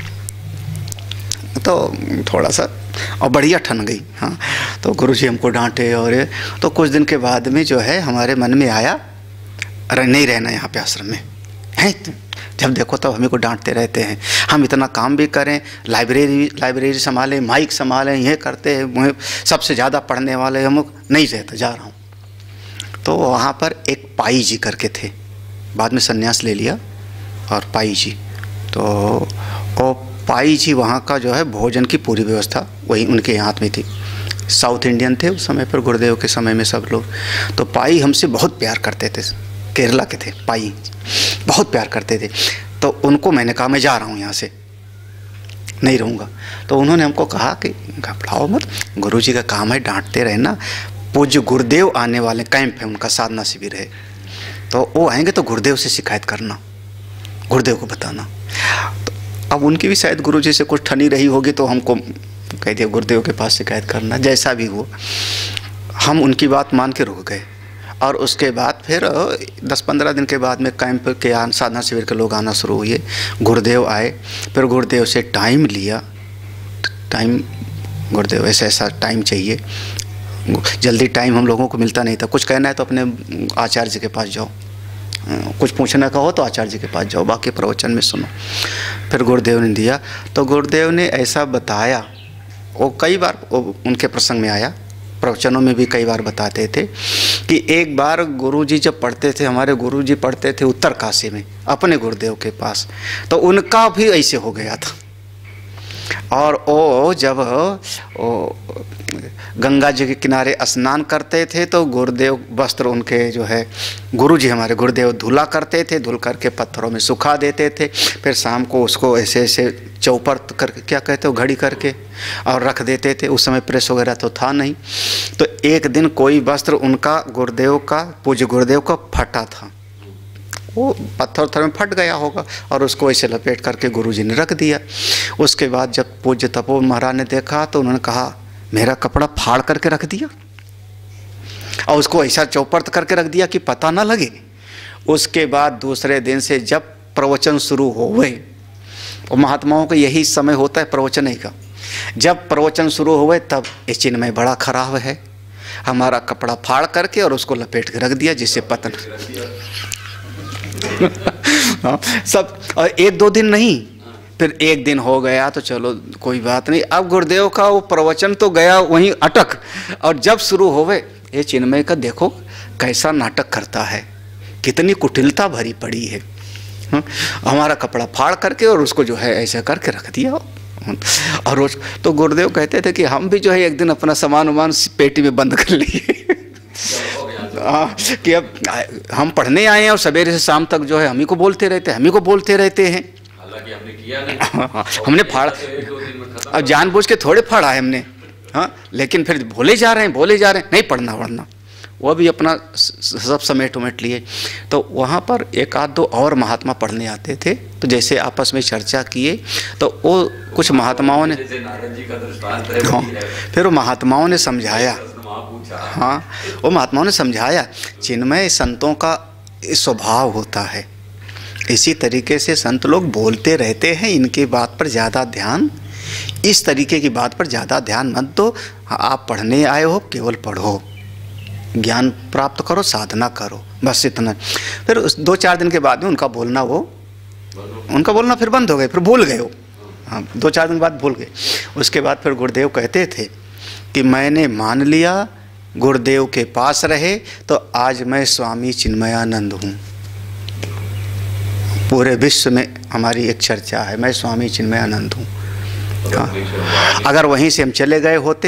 तो थोड़ा सा और बढ़िया ठन गई। हाँ, तो गुरुजी हमको डांटे, और तो कुछ दिन के बाद में जो है हमारे मन में आया, नहीं रहना यहाँ पे आश्रम में है। जब देखो तब हमें को डांटते रहते हैं, हम इतना काम भी करें, लाइब्रेरी संभालें, माइक संभालें, ये करते हैं, सबसे ज़्यादा पढ़ने वाले हम नहीं रहता, जा रहा हूँ। तो वहाँ पर एक पाई जी करके थे, बाद में संन्यास ले लिया, और पाई जी, तो वो पाई जी वहाँ का जो है भोजन की पूरी व्यवस्था वही उनके हाथ में थी। साउथ इंडियन थे उस समय पर, गुरुदेव के समय में सब लोग। तो पाई हमसे बहुत प्यार करते थे, केरला के थे पाई, बहुत प्यार करते थे। तो उनको मैंने कहा मैं जा रहा हूँ यहाँ से, नहीं रहूँगा। तो उन्होंने हमको कहा कि घबराओ मत, गुरुजी का काम है डांटते रहना, पूज्य गुरुदेव आने वाले, कैंप है उनका, साधना शिविर है, तो वो आएंगे तो गुरुदेव से शिकायत करना, गुरुदेव को बताना। तो अब उनकी भी शायद गुरुजी से कुछ ठनी रही होगी, तो हमको कह दिया गुरुदेव के पास शिकायत करना। जैसा भी हो, हम उनकी बात मान के रुक गए। और उसके बाद फिर 10-15 दिन के बाद में कैंप के साधना शिविर के लोग आना शुरू हुए, गुरुदेव आए। फिर गुरुदेव से टाइम लिया, टाइम गुरुदेव ऐसा टाइम चाहिए, जल्दी टाइम हम लोगों को मिलता नहीं था। कुछ कहना है तो अपने आचार्य जी के पास जाओ, कुछ पूछने का हो तो आचार्य जी के पास जाओ, बाकी प्रवचन में सुनो। फिर गुरुदेव ने दिया, तो गुरुदेव ने ऐसा बताया, वो कई बार वो उनके प्रसंग में आया, प्रवचनों में भी कई बार बताते थे कि एक बार गुरुजी जब पढ़ते थे, हमारे गुरुजी पढ़ते थे उत्तर काशी में अपने गुरुदेव के पास, तो उनका भी ऐसे हो गया था। और वो जब गंगा जी के किनारे स्नान करते थे, तो गुरुदेव वस्त्र उनके जो है, गुरुजी हमारे गुरुदेव धुला करते थे, धुल करके पत्थरों में सुखा देते थे। फिर शाम को उसको ऐसे ऐसे चौपर करके, क्या कहते हो, घड़ी करके और रख देते थे। उस समय प्रेस वगैरह तो था नहीं। तो एक दिन कोई वस्त्र उनका गुरुदेव का, पूज्य गुरुदेव का फटा था, वो पत्थर में फट गया होगा, और उसको ऐसे लपेट करके गुरुजी ने रख दिया। उसके बाद जब पूज्य तपो महाराज ने देखा, तो उन्होंने कहा मेरा कपड़ा फाड़ करके रख दिया, और उसको ऐसा चौपर्त करके रख दिया कि पता ना लगे। उसके बाद दूसरे दिन से जब प्रवचन शुरू हो गए, और महात्माओं का यही समय होता है प्रवचन का, जब प्रवचन शुरू हुए तब ये चिन्मय बड़ा खराब है, हमारा कपड़ा फाड़ करके और उसको लपेट के रख दिया, जिससे पतन हाँ, सब। और 1-2 दिन नहीं, फिर 1 दिन हो गया तो चलो कोई बात नहीं। अब गुरुदेव का वो प्रवचन तो गया वहीं अटक, और जब शुरू होवे, ये चिन्मय का देखो कैसा नाटक करता है, कितनी कुटिलता भरी पड़ी है। हमारा कपड़ा फाड़ करके और उसको जो है ऐसे करके रख दिया। और रोज तो गुरुदेव कहते थे कि हम भी जो है एक दिन अपना सामान वामान पेटी में बंद कर लिए हाँ, कि अब हम पढ़ने आए हैं और सवेरे से शाम तक जो है हम ही को बोलते रहते हैं, हालांकि हमने किया नहीं। हमने फाड़ा, अब जानबूझ के थोड़े फाड़ा है हमने, हाँ, लेकिन फिर बोले जा रहे हैं नहीं पढ़ना, वो भी अपना सब समेट उमेट लिए। तो वहाँ पर 1-2 और महात्मा पढ़ने आते थे, तो जैसे आपस में चर्चा किए, तो वो कुछ महात्माओं ने, हाँ, फिर वो महात्माओं ने समझाया, हाँ, वो महात्माओं ने समझाया, चिन्मय संतों का स्वभाव होता है, इसी तरीके से संत लोग बोलते रहते हैं, इनकी बात पर ज़्यादा ध्यान, इस तरीके की बात पर ज़्यादा ध्यान मत दो। आप पढ़ने आए हो, केवल पढ़ो, ज्ञान प्राप्त करो, साधना करो, बस इतना। फिर 2-4 दिन के बाद में उनका बोलना फिर बंद हो गए, फिर भूल गए हो, हाँ 2-4 दिन बाद भूल गए। उसके बाद फिर गुरुदेव कहते थे कि मैंने मान लिया, गुरुदेव के पास रहे तो आज मैं स्वामी चिन्मयानंद हूँ। पूरे विश्व में हमारी एक चर्चा है, मैं स्वामी चिन्मयानंद हूँ। हाँ, अगर वहीं से हम चले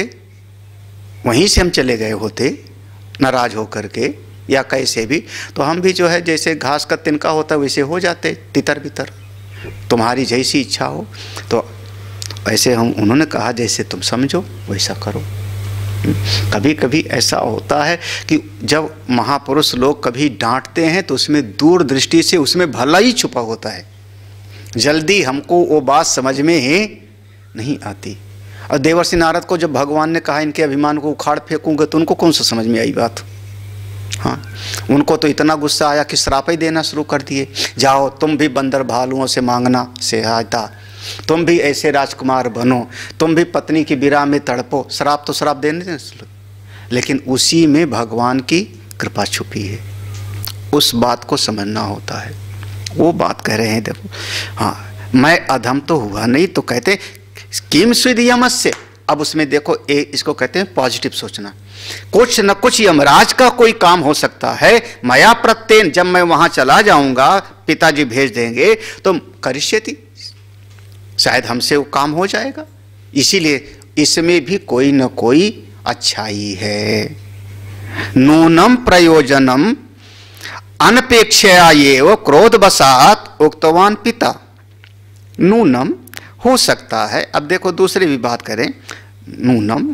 गए होते नाराज होकर के या कैसे भी, तो हम भी जो है जैसे घास का तिनका होता है वैसे हो जाते, तितर बितर। तुम्हारी जैसी इच्छा हो तो ऐसे उन्होंने कहा जैसे तुम समझो वैसा करो। कभी कभी ऐसा होता है कि जब महापुरुष लोग कभी डांटते हैं तो उसमें दूरदृष्टि से उसमें भला ही छुपा होता है, जल्दी हमको वो बात समझ में ही नहीं आती। और देवर्षि नारद को जब भगवान ने कहा इनके अभिमान को उखाड़ फेंकूंगा तो उनको कौन सा समझ में आई बात। हाँ, उनको तो इतना गुस्सा आया कि श्राप ही देना शुरू कर दिए, जाओ तुम भी बंदर भालुओं से मांगना सहायता, तुम भी ऐसे राजकुमार बनो, तुम भी पत्नी की विरह में तड़पो। श्राप तो श्राप देने, लेकिन उसी में भगवान की कृपा छुपी है, उस बात को समझना होता है। वो बात कह रहे हैं देखो, हाँ मैं अधम तो हुआ नहीं, तो कहते किम स्विदयमस्य। अब उसमें देखो इसको कहते हैं पॉजिटिव सोचना। कुछ न कुछ यमराज का कोई काम हो सकता है, मया प्रत्येन, जब मैं वहां चला जाऊंगा पिताजी भेज देंगे तो करिष्यति, शायद हमसे वो काम हो जाएगा। इसीलिए इसमें भी कोई न कोई अच्छाई है। नूनम प्रयोजनम अनपेक्षया एव क्रोधवशात उक्तवान पिता। नूनम हो सकता है, अब देखो दूसरी भी बात करें, नूनम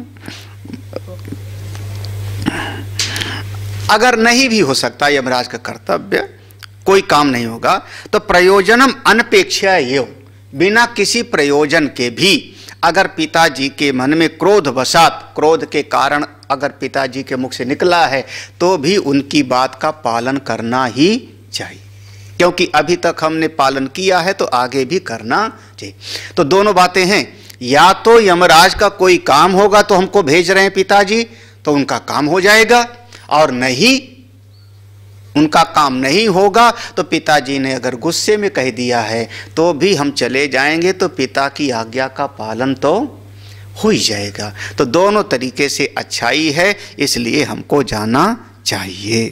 अगर नहीं भी हो सकता यमराज का कर्तव्य, कोई काम नहीं होगा, तो प्रयोजनम अनपेक्षया एव, बिना किसी प्रयोजन के भी अगर पिताजी के मन में क्रोधवशात, क्रोध के कारण अगर पिताजी के मुख से निकला है तो भी उनकी बात का पालन करना ही चाहिए, क्योंकि अभी तक हमने पालन किया है तो आगे भी करना चाहिए। तो दोनों बातें हैं, या तो यमराज का कोई काम होगा तो हमको भेज रहे हैं पिताजी तो उनका काम हो जाएगा, और नहीं उनका काम नहीं होगा तो पिताजी ने अगर गुस्से में कह दिया है तो भी हम चले जाएंगे, तो पिता की आज्ञा का पालन तो हो ही जाएगा। तो दोनों तरीके से अच्छाई है, इसलिए हमको जाना चाहिए।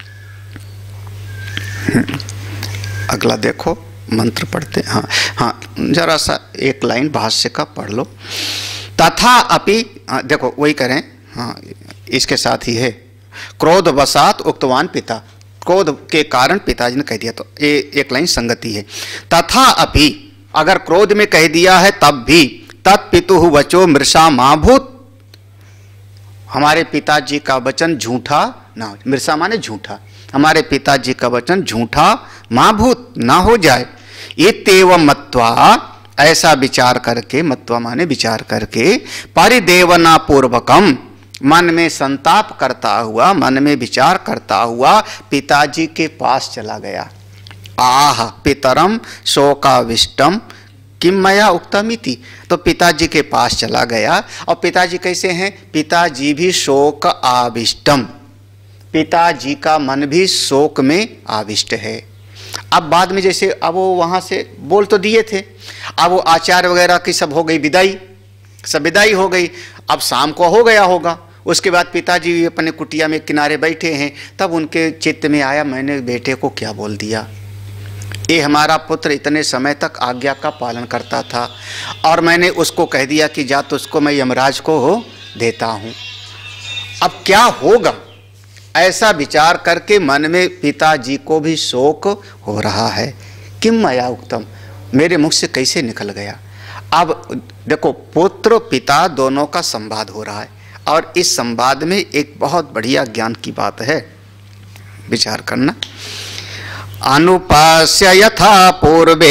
अगला देखो मंत्र पढ़ते, हाँ हाँ जरा सा एक लाइन भाष्य का पढ़ लो। तथा अपि, देखो वही करें, हाँ इसके साथ ही है, क्रोधवशात उक्तवान पिता, क्रोध के कारण पिताजी ने कह दिया, तो एक लाइन संगति है। तथा अपि, अगर क्रोध में कह दिया है तब भी, तत्पितु वचो मृषा माभूत, हमारे पिताजी का वचन झूठा ना हो, मृषा माने झूठा, हमारे पिताजी का वचन झूठा माभूत ना हो जाए। इत्येवं मत्वा, ऐसा विचार करके, मत्वा माने विचार करके, परिदेवना पूर्वकम, मन में संताप करता हुआ, मन में विचार करता हुआ पिताजी के पास चला गया। आह पितरम शोकाविष्टम किम मया उक्तमिति, तो पिताजी के पास चला गया। और पिताजी कैसे हैं? पिताजी भी शोक आविष्टम, पिताजी का मन भी शोक में आविष्ट है। अब बाद में जैसे अब वो वहाँ से बोल तो दिए थे, अब वो आचार्य वगैरह की सब हो गई विदाई, सब विदाई हो गई, अब शाम को हो गया होगा। उसके बाद पिताजी अपने कुटिया में किनारे बैठे हैं, तब उनके चित्त में आया मैंने बेटे को क्या बोल दिया, ये हमारा पुत्र इतने समय तक आज्ञा का पालन करता था और मैंने उसको कह दिया कि जा तो उसको मैं यमराज को देता हूँ, अब क्या होगा। ऐसा विचार करके मन में पिताजी को भी शोक हो रहा है। किम मया उक्तम, मेरे मुख से कैसे निकल गया। अब देखो पुत्र पिता दोनों का संवाद हो रहा है, और इस संवाद में एक बहुत बढ़िया ज्ञान की बात है, विचार करना। अनुपास्य यथा पूर्वे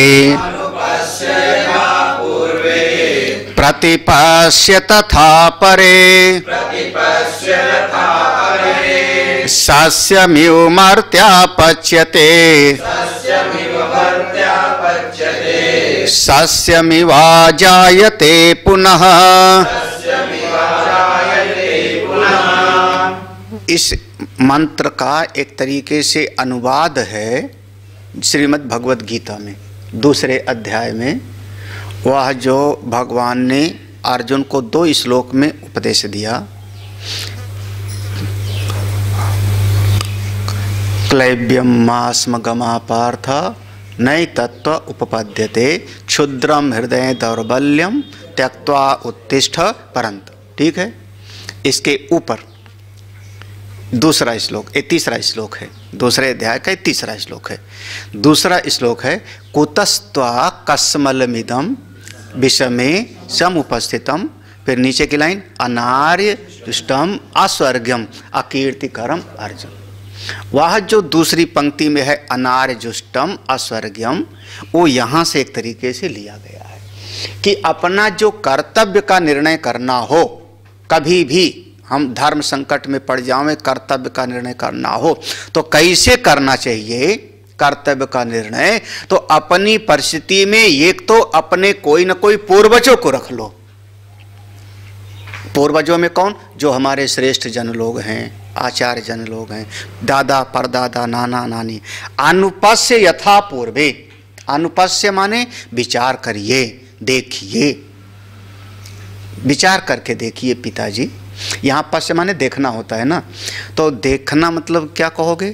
प्रतिपश्य तथा परे, सस्यमिव मर्त्यापच्यते, सस्यमिवा जायते पुनः। इस मंत्र का एक तरीके से अनुवाद है श्रीमद् भगवद गीता में 2 अध्याय में, वह जो भगवान ने अर्जुन को 2 श्लोक में उपदेश दिया, क्लैब्यम मास्म गमा पार्थ नई तत्व उपपद्यते क्षुद्रम हृदय दौर्बल्यम त्यक्त्वा उत्तिष्ठ परंत। ठीक है, इसके ऊपर दूसरा श्लोक, ये तीसरा श्लोक है, दूसरे अध्याय का तीसरा श्लोक है। दूसरा श्लोक है कुतस्त्वा कस्मलमिदम विषमे समुपस्थितम, फिर नीचे की लाइन अनार्य दुष्टम अस्वर्ग्यम अकीर्तिकरम अर्जुन। वह जो दूसरी पंक्ति में है अनार्य जुष्टम अस्वर्ग्यम, वो यहाँ से एक तरीके से लिया गया है कि अपना जो कर्तव्य का निर्णय करना हो, कभी भी हम धर्म संकट में पड़ जाओ, कर्तव्य का निर्णय करना हो तो कैसे करना चाहिए। कर्तव्य का निर्णय तो अपनी परिस्थिति में एक तो अपने कोई न कोई पूर्वजों को रख लो। पूर्वजों में कौन? जो हमारे श्रेष्ठ जन लोग हैं, आचार्य जन लोग हैं, दादा परदादा नाना नानी। अनुपस्य यथा पूर्वे, अनुपस्य माने विचार करिए, देखिए, विचार करके देखिए पिताजी। यहाँ पश्य माने देखना होता है ना, तो देखना मतलब क्या कहोगे?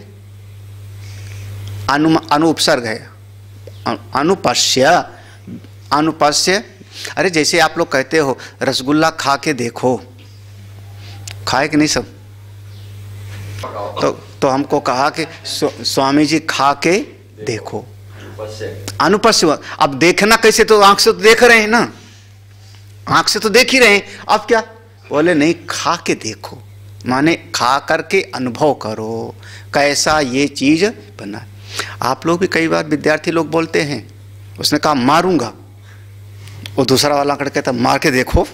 अनुपसर्ग है, अनुपस्य, अनुपस्य। अरे जैसे आप लोग कहते हो रसगुल्ला खा के देखो, खाए कि नहीं सब? तो हमको कहा कि स्वामी जी खा के देखो, अनुपस्य। अब देखना कैसे? तो आंख से तो देख रहे हैं ना, आंख से तो देख ही रहे हैं। अब क्या बोले? नहीं, खा के देखो, माने खा करके अनुभव करो कैसा ये चीज बना। आप लोग भी कई बार विद्यार्थी लोग बोलते हैं, उसने कहा मारूंगा, वो दूसरा वाला आकर कहता मार के देखो।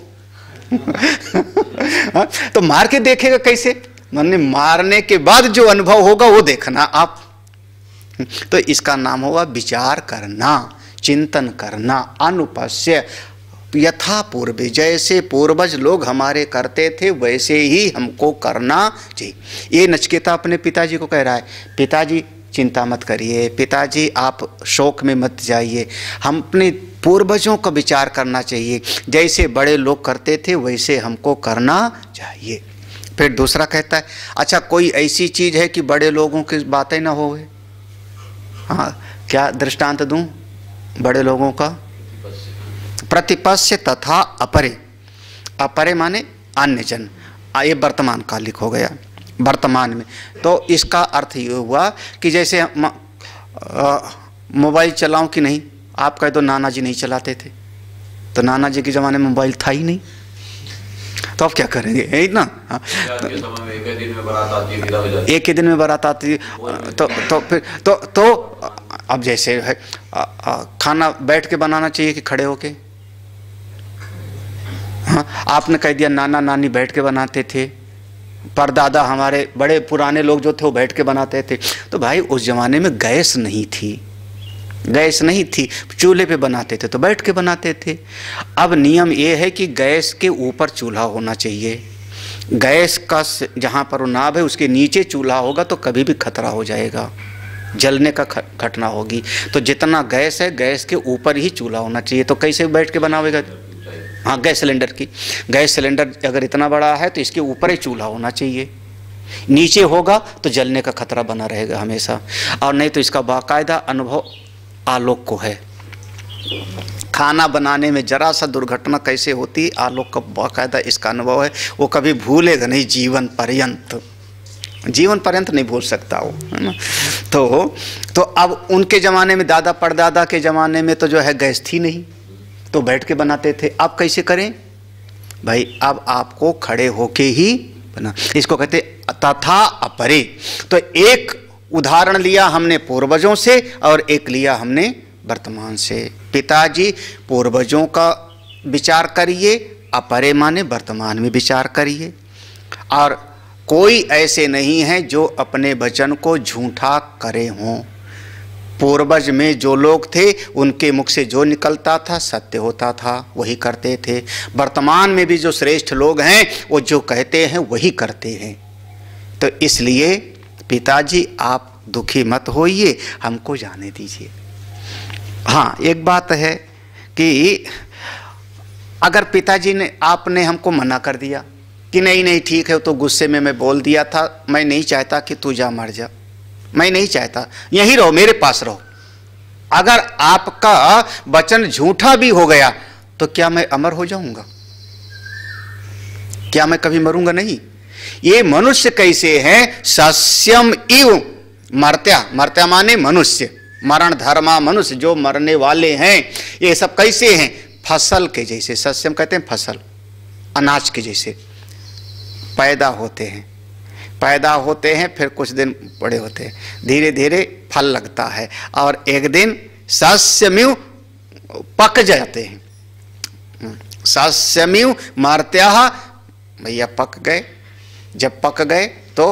तो मार के देखेगा कैसे? माने मारने के बाद जो अनुभव होगा वो देखना आप। तो इसका नाम होगा विचार करना, चिंतन करना। अनुपस्य यथा पूर्वे, जैसे पूर्वज लोग हमारे करते थे वैसे ही हमको करना चाहिए। ये नचिकेता अपने पिताजी को कह रहा है, पिताजी चिंता मत करिए, पिताजी आप शोक में मत जाइए, हम अपने पूर्वजों का विचार करना चाहिए, जैसे बड़े लोग करते थे वैसे हमको करना चाहिए। फिर दूसरा कहता है, अच्छा कोई ऐसी चीज़ है कि बड़े लोगों की बातें ना हो? हाँ, क्या दृष्टांत दूं बड़े लोगों का? प्रतिपस्य तथा अपरे, अपरे माने अन्य जन, ये वर्तमान कालिक हो गया, वर्तमान में। तो इसका अर्थ ये हुआ कि जैसे मोबाइल चलाऊं कि नहीं, आप कह दो नाना जी नहीं चलाते थे, तो नाना जी के ज़माने में मोबाइल था ही नहीं, तो आप क्या करेंगे? है ना? एक ही दिन में बारात आती, तो फिर तो अब जैसे है खाना बैठ के बनाना चाहिए कि खड़े होके? हाँ, आपने कह दिया नाना नानी बैठ के बनाते थे, परदादा हमारे बड़े पुराने लोग जो थे वो बैठ के बनाते थे। तो भाई उस जमाने में गैस नहीं थी, गैस नहीं थी, चूल्हे पे बनाते थे तो बैठ के बनाते थे। अब नियम ये है कि गैस के ऊपर चूल्हा होना चाहिए, गैस का जहाँ पर नाभ है उसके नीचे चूल्हा होगा तो कभी भी खतरा हो जाएगा, जलने का घटना होगी। तो जितना गैस है गैस के ऊपर ही चूल्हा होना चाहिए। तो कैसे बैठ के बनावेगा? हाँ, गैस सिलेंडर की, गैस सिलेंडर अगर इतना बड़ा है तो इसके ऊपर ही चूल्हा होना चाहिए, नीचे होगा तो जलने का खतरा बना रहेगा हमेशा। और नहीं तो इसका बाकायदा अनुभव आलोक को है। खाना बनाने में जरा सा दुर्घटना कैसे होती, आलोक का बाकायदा इसका अनुभव है, वो कभी भूलेगा नहीं जीवन पर्यंत, जीवन पर्यंत नहीं भूल सकता वो, है ना। तो अब उनके ज़माने में, दादा परदादा के ज़माने में तो जो है गैस थी नहीं, तो बैठ के बनाते थे। अब कैसे करें भाई? अब आपको खड़े होके ही बना, इसको कहते तथा अपरे। तो एक उदाहरण लिया हमने पूर्वजों से और एक लिया हमने वर्तमान से। पिताजी पूर्वजों का विचार करिए, अपरे माने वर्तमान में विचार करिए। और कोई ऐसे नहीं है जो अपने वचन को झूठा करे हों। पूर्वज में जो लोग थे उनके मुख से जो निकलता था सत्य होता था, वही करते थे। वर्तमान में भी जो श्रेष्ठ लोग हैं वो जो कहते हैं वही करते हैं। तो इसलिए पिताजी आप दुखी मत होइए, हमको जाने दीजिए। हाँ, एक बात है कि अगर पिताजी ने आपने हमको मना कर दिया कि नहीं नहीं ठीक है, तो गुस्से में मैं बोल दिया था, मैं नहीं चाहता कि तू जा मर जा, मैं नहीं चाहता, यहीं रहो, मेरे पास रहो। अगर आपका वचन झूठा भी हो गया तो क्या मैं अमर हो जाऊंगा? क्या मैं कभी मरूंगा? नहीं। ये मनुष्य कैसे हैं? सस्यम इव मर्त्या, मर्त्या माने मनुष्य, मरण धर्मा मनुष्य, जो मरने वाले हैं, ये सब कैसे हैं? फसल के जैसे। सस्यम कहते हैं फसल, अनाज के जैसे पैदा होते हैं, पैदा होते हैं, फिर कुछ दिन बड़े होते हैं, धीरे धीरे फल लगता है, और एक दिन सस्यमिव पक जाते हैं। सस्यमिव मर्त्या, भैया पक गए। जब पक गए तो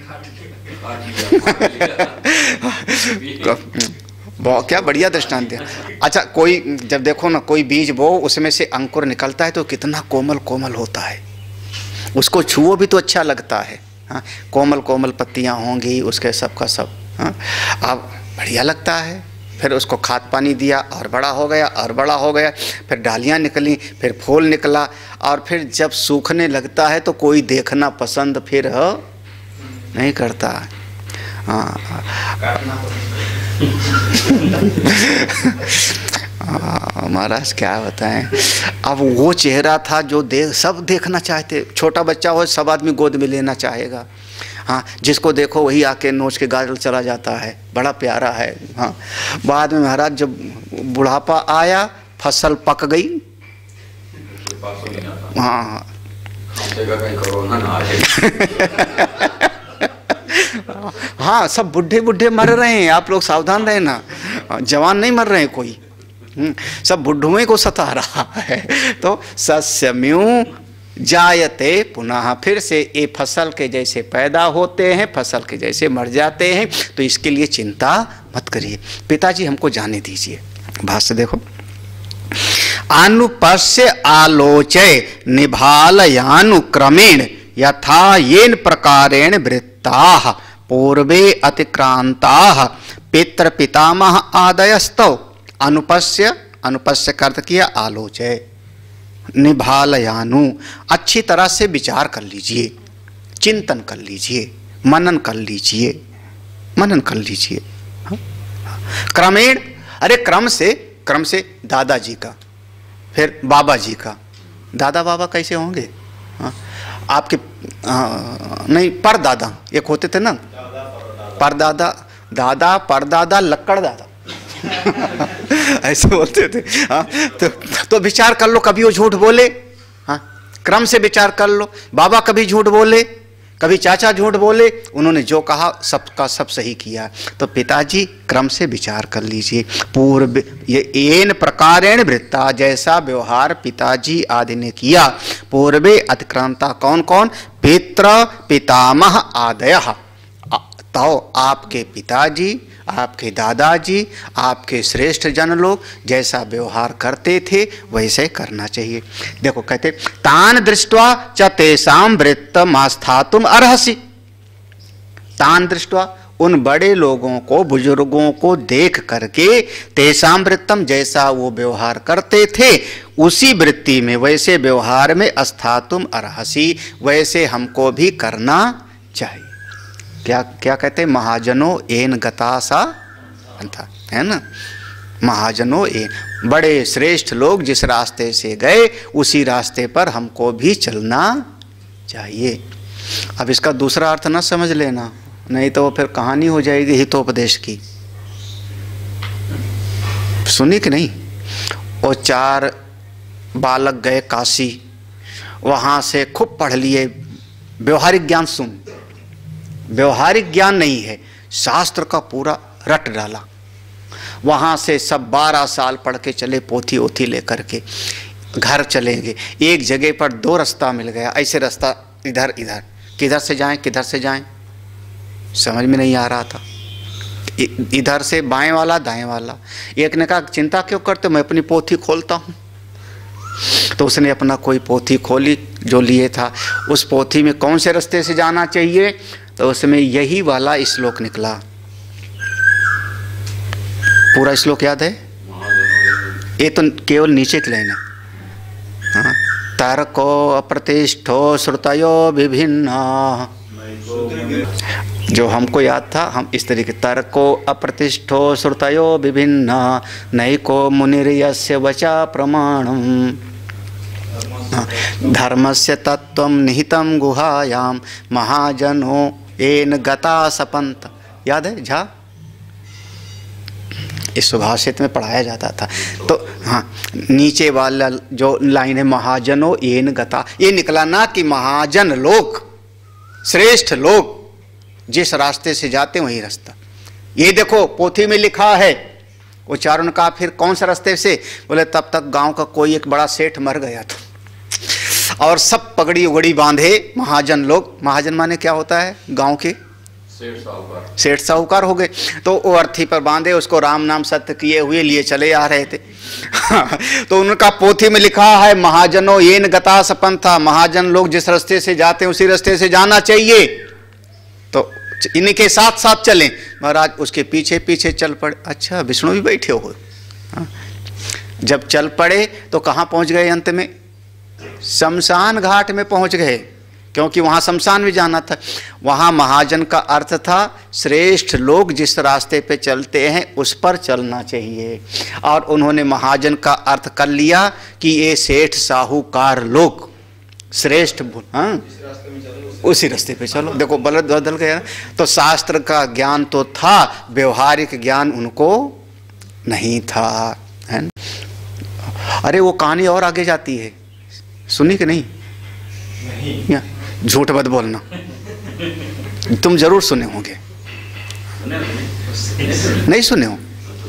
क्या बढ़िया दृष्टांत है। अच्छा, कोई जब देखो ना, कोई बीज बो, उसमें से अंकुर निकलता है तो कितना कोमल कोमल होता है, उसको छुओ भी तो अच्छा लगता है। हाँ, कोमल कोमल पत्तियां होंगी उसके, सबका सब। हाँ, अब बढ़िया लगता है। फिर उसको खाद पानी दिया और बड़ा हो गया और बड़ा हो गया, फिर डालियां निकली, फिर फूल निकला, और फिर जब सूखने लगता है तो कोई देखना पसंद फिर नहीं करता। हाँ महाराज क्या बताएं। अब वो चेहरा था जो सब देखना चाहते, छोटा बच्चा हो सब आदमी गोद में लेना चाहेगा। हाँ, जिसको देखो वही आके नोच के गाल चला जाता है, बड़ा प्यारा है। हाँ, बाद में महाराज जब बुढ़ापा आया, फसल पक गई। हाँ हाँ, सब बुढ़े बुढ़े मर रहे हैं, आप लोग सावधान रहना, जवान नहीं मर रहे हैं कोई, सब बुढ़ुओं को सता रहा है। तो सस्यम्यू जायते पुनः, फिर से ये फसल के जैसे पैदा होते हैं, फसल के जैसे मर जाते हैं। तो इसके लिए चिंता मत करिए, पिताजी हमको जाने दीजिए। भाष्य देखो, अनुपस्य आलोचय निभालयानुक्रमेण यथा येन प्रकारेण वृत्ताः पूर्वे अतिक्रांताः पितृ पितामह आदयस्तौ। अनुपस्य, अनुपस्य का अर्थ किया आलोचय, निभालयानु, अच्छी तरह से विचार कर लीजिए, चिंतन कर लीजिए, मनन कर लीजिए, मनन कर लीजिए। क्रमेण, अरे क्रम से दादाजी का, फिर बाबा जी का। दादा बाबा कैसे होंगे? आपके नहीं, परदादा एक होते थे ना, परदादा, दादा, परदादा, लक्कड़ दादा ऐसे बोलते थे। हाँ, तो विचार कर लो, कभी वो झूठ बोले, हाँ, क्रम से विचार कर लो। बाबा कभी झूठ बोले, कभी चाचा झूठ बोले, उन्होंने जो कहा सबका सब सही किया। तो पिताजी क्रम से विचार कर लीजिए। पूर्व ये एन प्रकारेण वृत्ता, जैसा व्यवहार पिताजी आदि ने किया, पूर्वे अतिक्रांता, कौन कौन? पितृ पितामह आदयः, तो आपके पिताजी, आपके दादाजी, आपके श्रेष्ठ जन लोग जैसा व्यवहार करते थे वैसे करना चाहिए। देखो कहते, तान दृष्ट्वा च तेषां वृत्तमास्थातुम अर्हसि। तान दृष्ट्वा, उन बड़े लोगों को, बुजुर्गों को देख करके, तेषां वृत्तम, जैसा वो व्यवहार करते थे उसी वृत्ति में, वैसे व्यवहार में, अस्थातुम अर्हसि, वैसे हमको भी करना चाहिए। क्या क्या कहते हैं? महाजनो एन गतासा था, है ना? महाजनो एन, बड़े श्रेष्ठ लोग जिस रास्ते से गए उसी रास्ते पर हमको भी चलना चाहिए। अब इसका दूसरा अर्थ ना समझ लेना, नहीं तो फिर कहानी हो जाएगी हितोपदेश की। सुनी कि नहीं? वो 4 बालक गए काशी, वहाँ से खूब पढ़ लिए, व्यवहारिक ज्ञान सुन, व्यवहारिक ज्ञान नहीं है, शास्त्र का पूरा रट डाला। वहाँ से सब 12 साल पढ़ के चले, पोथी ओथी लेकर के घर चलेंगे। एक जगह पर 2 रास्ता मिल गया, ऐसे रास्ता इधर इधर, किधर से जाएं किधर से जाएं समझ में नहीं आ रहा था। इधर से बाएं वाला दाएं वाला। एक ने कहा चिंता क्यों करते, मैं अपनी पोथी खोलता हूँ। तो उसने अपना कोई पोथी खोली जो लिए था, उस पोथी में कौन से रास्ते से जाना चाहिए, तो उसमें यही वाला श्लोक निकला। पूरा श्लोक याद है? ये तो केवल नीचे की लाइन है। हाँ? तर्को अप्रतिष्ठो श्रुतयो विभिन्ना। जो हमको याद था हम इस तरीके, तर्को अप्रतिष्ठो श्रुतयो विभिन्ना नैको मुनिर्यस्य वचा प्रमाणम। धर्मस्य तत्त्वं निहितं गुहायां महाजनो येन गता सपंत। याद है झा, इस सुभाषित में पढ़ाया जाता था। तो हाँ, नीचे वाला जो लाइन है महाजनो येन गता, ये निकला ना कि महाजन लोग, श्रेष्ठ लोग जिस रास्ते से जाते वही रास्ता। ये देखो पोथी में लिखा है। उच्चारण ने कहा फिर कौन सा रास्ते से? बोले तब तक गांव का कोई एक बड़ा सेठ मर गया था और सब पगड़ी उगड़ी बांधे महाजन लोग। महाजन माने क्या होता है? गांव के सेठ साहूकार हो गए। तो वो अर्थी पर बांधे, उसको राम नाम सत्य किए हुए लिए चले आ रहे थे। तो उनका पोथी में लिखा है महाजनों येन गता सपंथा, महाजन लोग जिस रास्ते से जाते हैं उसी रास्ते से जाना चाहिए, तो इनके साथ साथ चलें। महाराज उसके पीछे पीछे चल पड़े। अच्छा विष्णु भी बैठे हो। जब चल पड़े तो कहाँ पहुंच गए? अंत में शमशान घाट में पहुंच गए, क्योंकि वहाँ शमशान में जाना था। वहाँ महाजन का अर्थ था श्रेष्ठ लोग जिस रास्ते पे चलते हैं उस पर चलना चाहिए। और उन्होंने महाजन का अर्थ कर लिया कि ये सेठ साहूकार लोग श्रेष्ठ, हाँ उसी रास्ते पे चलो। देखो बलद बदल गया। तो शास्त्र का ज्ञान तो था, व्यवहारिक ज्ञान उनको नहीं था, है ना? अरे वो कहानी और आगे जाती है, सुनी कि नहीं? झूठ मत बोलना, तुम जरूर सुने होंगे। नहीं सुने हो?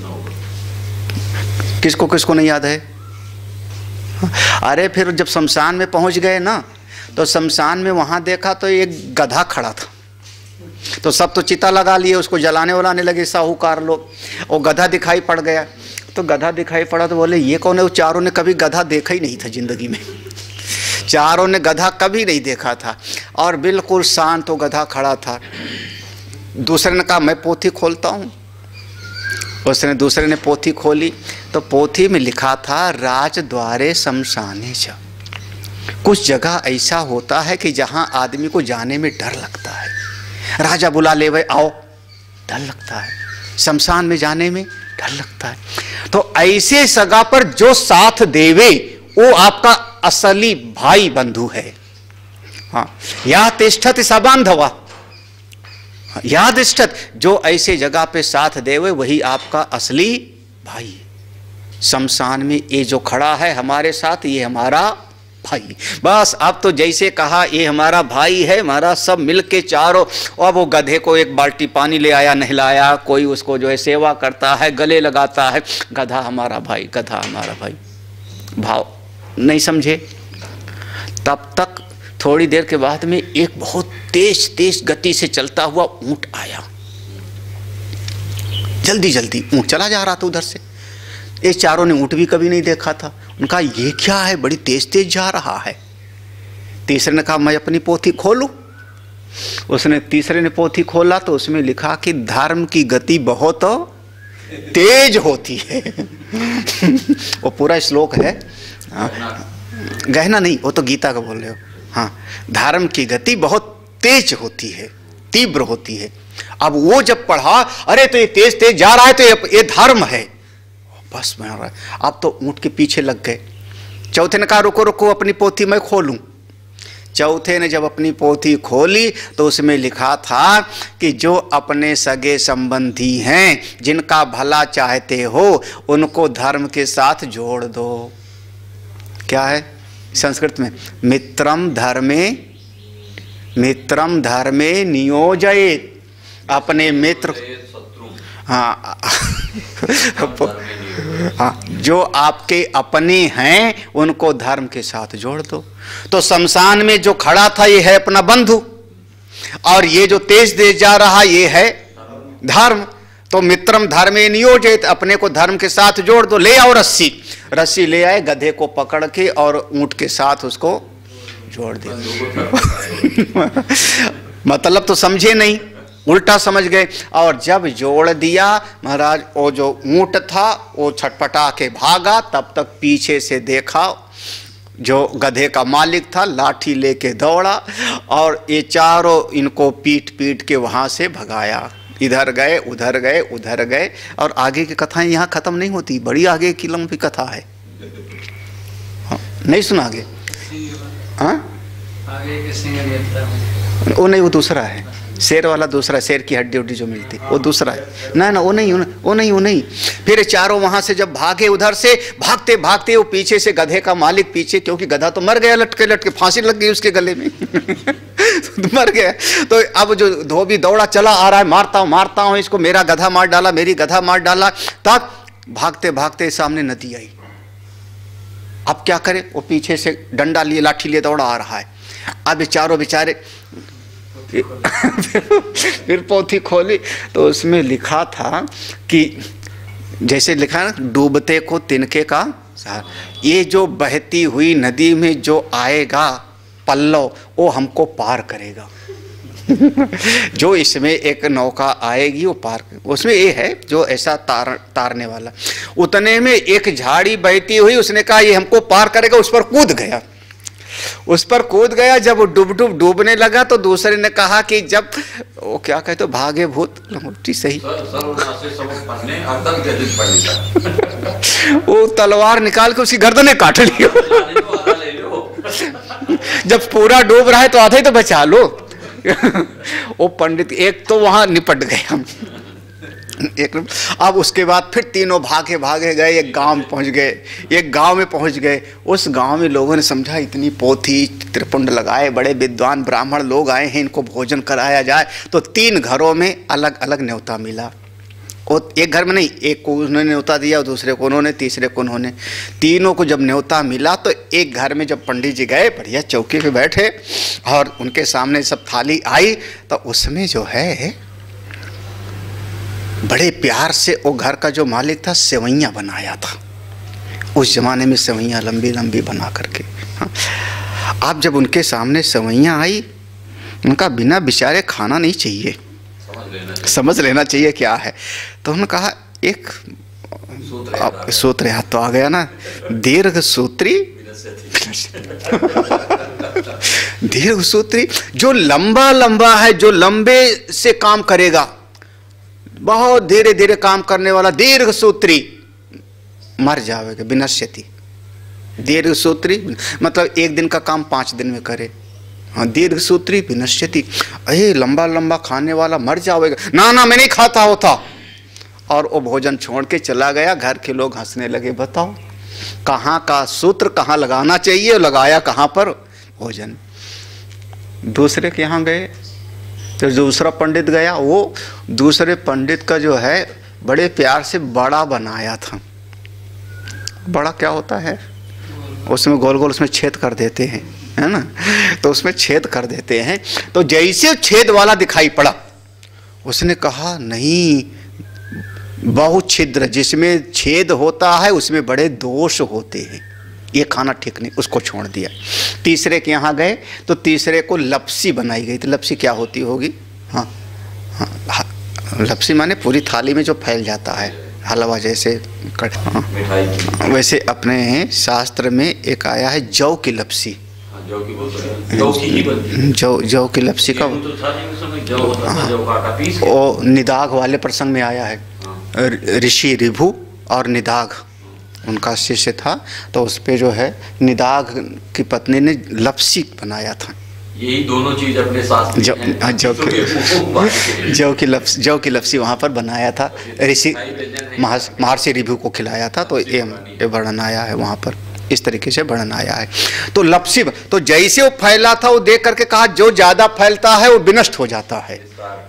किसको किसको नहीं याद है? अरे फिर जब शमशान में पहुंच गए ना, तो शमशान में वहां देखा तो एक गधा खड़ा था। तो सब तो चिता लगा लिए, उसको जलाने वलाने लगे साहूकार लोग। वो गधा दिखाई पड़ गया। तो गधा दिखाई पड़ा तो बोले ये कौन है? वो चारों ने कभी गधा देखा ही नहीं था जिंदगी में, चारों ने गधा कभी नहीं देखा था। और बिल्कुल शांत वो गधा खड़ा था। दूसरे ने कहा मैं पोथी खोलता हूँ। उसने दूसरे ने पोथी खोली तो पोथी में लिखा था राजद्वारे शमशाने च। कुछ जगह ऐसा होता है कि जहाँ आदमी को जाने में डर लगता है। राजा बुला ले वे आओ, डर लगता है। शमशान में जाने में डर लगता है। तो ऐसे सगा पर जो साथ देवे वो आपका असली भाई बंधु है। हाँ, या तिष्ठति सबांधवा, या तिष्ठत, जो ऐसे जगह पे साथ देवे वही आपका असली भाई। शमशान में ये जो खड़ा है हमारे साथ, ये हमारा भाई। बस अब तो जैसे कहा ये हमारा भाई है, हमारा सब मिलके चारों। और वो गधे को एक बाल्टी पानी ले आया, नहलाया, कोई उसको जो है सेवा करता है, गले लगाता है। गधा हमारा भाई, गधा हमारा भाई। भाव नहीं समझे? तब तक थोड़ी देर के बाद में एक बहुत तेज तेज गति से चलता हुआ ऊंट आया। जल्दी जल्दी ऊंट चला जा रहा था उधर से। ये चारों ने ऊंट भी कभी नहीं देखा था। उनका ये क्या है, बड़ी तेज तेज जा रहा है। तीसरे ने कहा मैं अपनी पोथी खोलूं। उसने तीसरे ने पोथी खोला तो उसमें लिखा कि धर्म की गति बहुत तेज होती है। वो पूरा श्लोक है। गहना नहीं, वो तो गीता का बोल रहे हो। हाँ, धर्म की गति बहुत तेज होती है, तीव्र होती है। अब वो जब पढ़ा, अरे तो ये तेज तेज जा रहा है तो ये धर्म है। बस मैं अब तो ऊंट के पीछे लग गए। चौथे ने कहा रुको रुको, अपनी पोथी मैं खोलूं। चौथे ने जब अपनी पोथी खोली तो उसमें लिखा था कि जो अपने सगे संबंधी हैं, जिनका भला चाहते हो, उनको धर्म के साथ जोड़ दो। क्या है संस्कृत में? मित्रम धर्मे नियोजयेत। अपने मित्र, हाँ हाँ, जो आपके अपने हैं उनको धर्म के साथ जोड़ दो। तो शमशान में जो खड़ा था ये है अपना बंधु, और ये जो तेज तेज जा रहा ये है धर्म। तो मित्रम धर्मे नियोजित, अपने को धर्म के साथ जोड़ दो। ले आओ रस्सी, रस्सी ले आए, गधे को पकड़ के और ऊंट के साथ उसको जोड़ दे। मतलब तो समझे नहीं, उल्टा समझ गए। और जब जोड़ दिया महाराज, वो जो ऊंट था वो छटपटा के भागा। तब तक पीछे से देखा जो गधे का मालिक था लाठी लेके दौड़ा और ये चारों इनको पीट पीट के वहाँ से भगाया। इधर गए उधर गए उधर गए, और आगे की कथाएं यहाँ ख़त्म नहीं होती, बड़ी आगे की लंबी कथा है। हाँ, नहीं सुना आगे? हाँ, आगे के सिंह देवता वो नहीं, वो दूसरा है, शेर वाला दूसरा, शेर की हड्डी उड्डी जो मिलती वो दूसरा है ना। वो नहीं। फिर चारों वहां से जब भागे, उधर से भागते भागते वो पीछे से गधे का मालिक पीछे, क्योंकि गधा तो मर गया, लटके लटके फांसी लग गई उसके गले में मर गया। तो अब जो धोबी दौड़ा चला आ रहा है, मारता हूं इसको, मेरा गधा मार डाला, मेरी गधा मार डाला। तब भागते भागते सामने नदी आई। अब क्या करे, वो पीछे से डंडा लिए लाठी लिए दौड़ा आ रहा है। अब चारों बेचारे फिर पोथी खोली तो उसमें लिखा था कि जैसे लिखा है ना, डूबते को तिनके का सहारा। ये जो बहती हुई नदी में जो आएगा पल्लव, वो हमको पार करेगा जो इसमें एक नौका आएगी वो पार, उसमें ये है जो ऐसा तारने वाला। उतने में एक झाड़ी बहती हुई, उसने कहा ये हमको पार करेगा, उस पर कूद गया। जब वो डूबने लगा तो दूसरे ने कहा कि जब वो क्या कहते हो, भागे भूत लंगोटी सही वो तलवार निकाल के उसकी गर्दन काट लियो जब पूरा डूब रहा है तो आधे तो बचा लो वो पंडित एक तो वहां निपट गए हम अब उसके बाद फिर तीनों भागे गए, एक गांव में पहुंच गए। उस गांव में लोगों ने समझा इतनी पोथी त्रिपुंड लगाए, बड़े विद्वान ब्राह्मण लोग आए हैं, इनको भोजन कराया जाए। तो 3 घरों में अलग अलग न्योता मिला। और एक घर में नहीं, एक को उन्होंने न्योता दिया, दूसरे को उन्होंने, तीसरे को उन्होंने। तीनों को जब न्योता मिला तो एक घर में जब पंडित जी गए, बढ़िया चौकी पे बैठे और उनके सामने सब थाली आई, तो उसमें जो है बड़े प्यार से वो घर का जो मालिक था सेवैयाँ बनाया था। उस जमाने में सेवैयाँ लंबी लंबी बना करके। हाँ, आप जब उनके सामने सेवैयाँ आई, उनका बिना बेचारे खाना नहीं चाहिए, समझ लेना चाहिए क्या है। तो उन्होंने कहा एक सूत्र याद तो आ गया ना, दीर्घ सूत्री दीर्घ सूत्री, जो लंबा लंबा है, जो लंबे से काम करेगा, बहुत धीरे धीरे काम करने वाला दीर्घ सूत्री मर जाएगा, विनश्यति। दीर्घ सूत्री मतलब 1 दिन का काम 5 दिन में करे। हाँ, दीर्घ सूत्री विनश्यति, अरे लंबा लंबा खाने वाला मर जाएगा। ना मैं नहीं खाता होता। और वो भोजन छोड़ के चला गया। घर के लोग हंसने लगे, बताओ कहाँ का सूत्र कहाँ लगाना चाहिए, लगाया कहाँ पर भोजन। दूसरे के यहाँ गए तो दूसरा पंडित गया, वो दूसरे पंडित का जो है बड़े प्यार से बड़ा बनाया था। बड़ा क्या होता है, उसमें गोल गोल उसमें छेद कर देते हैं, है ना, तो उसमें छेद कर देते हैं। तो जैसे छेद वाला दिखाई पड़ा, उसने कहा नहीं, बहुत छिद्र, जिसमें छेद होता है उसमें बड़े दोष होते हैं, ये खाना ठीक नहीं, उसको छोड़ दिया। तीसरे के यहाँ गए तो तीसरे को लपसी बनाई गई थी। लपसी क्या होती होगी? हाँ, लपसी माने पूरी थाली में जो फैल जाता है, हलवा जैसे। हाँ, वैसे अपने शास्त्र में एक आया है जौ की लपसी। जौ की लपसी का वो निदाघ वाले प्रसंग में आया है। ऋषि ऋभु और निदाघ उनका शिष्य था, तो उस पे जो है निदाघ की पत्नी ने लपसी बनाया था। यही दोनों चीज अपने साथ जौ की लपसी वहाँ पर बनाया था, ऋषि महर्षि ऋभु को खिलाया था। तो ये वर्णन आया है वहाँ पर, इस तरीके से वर्णन आया है। तो लपसी, तो जैसे वो फैला था, वो देख करके कहा जो ज्यादा फैलता है वो विनष्ट हो जाता है।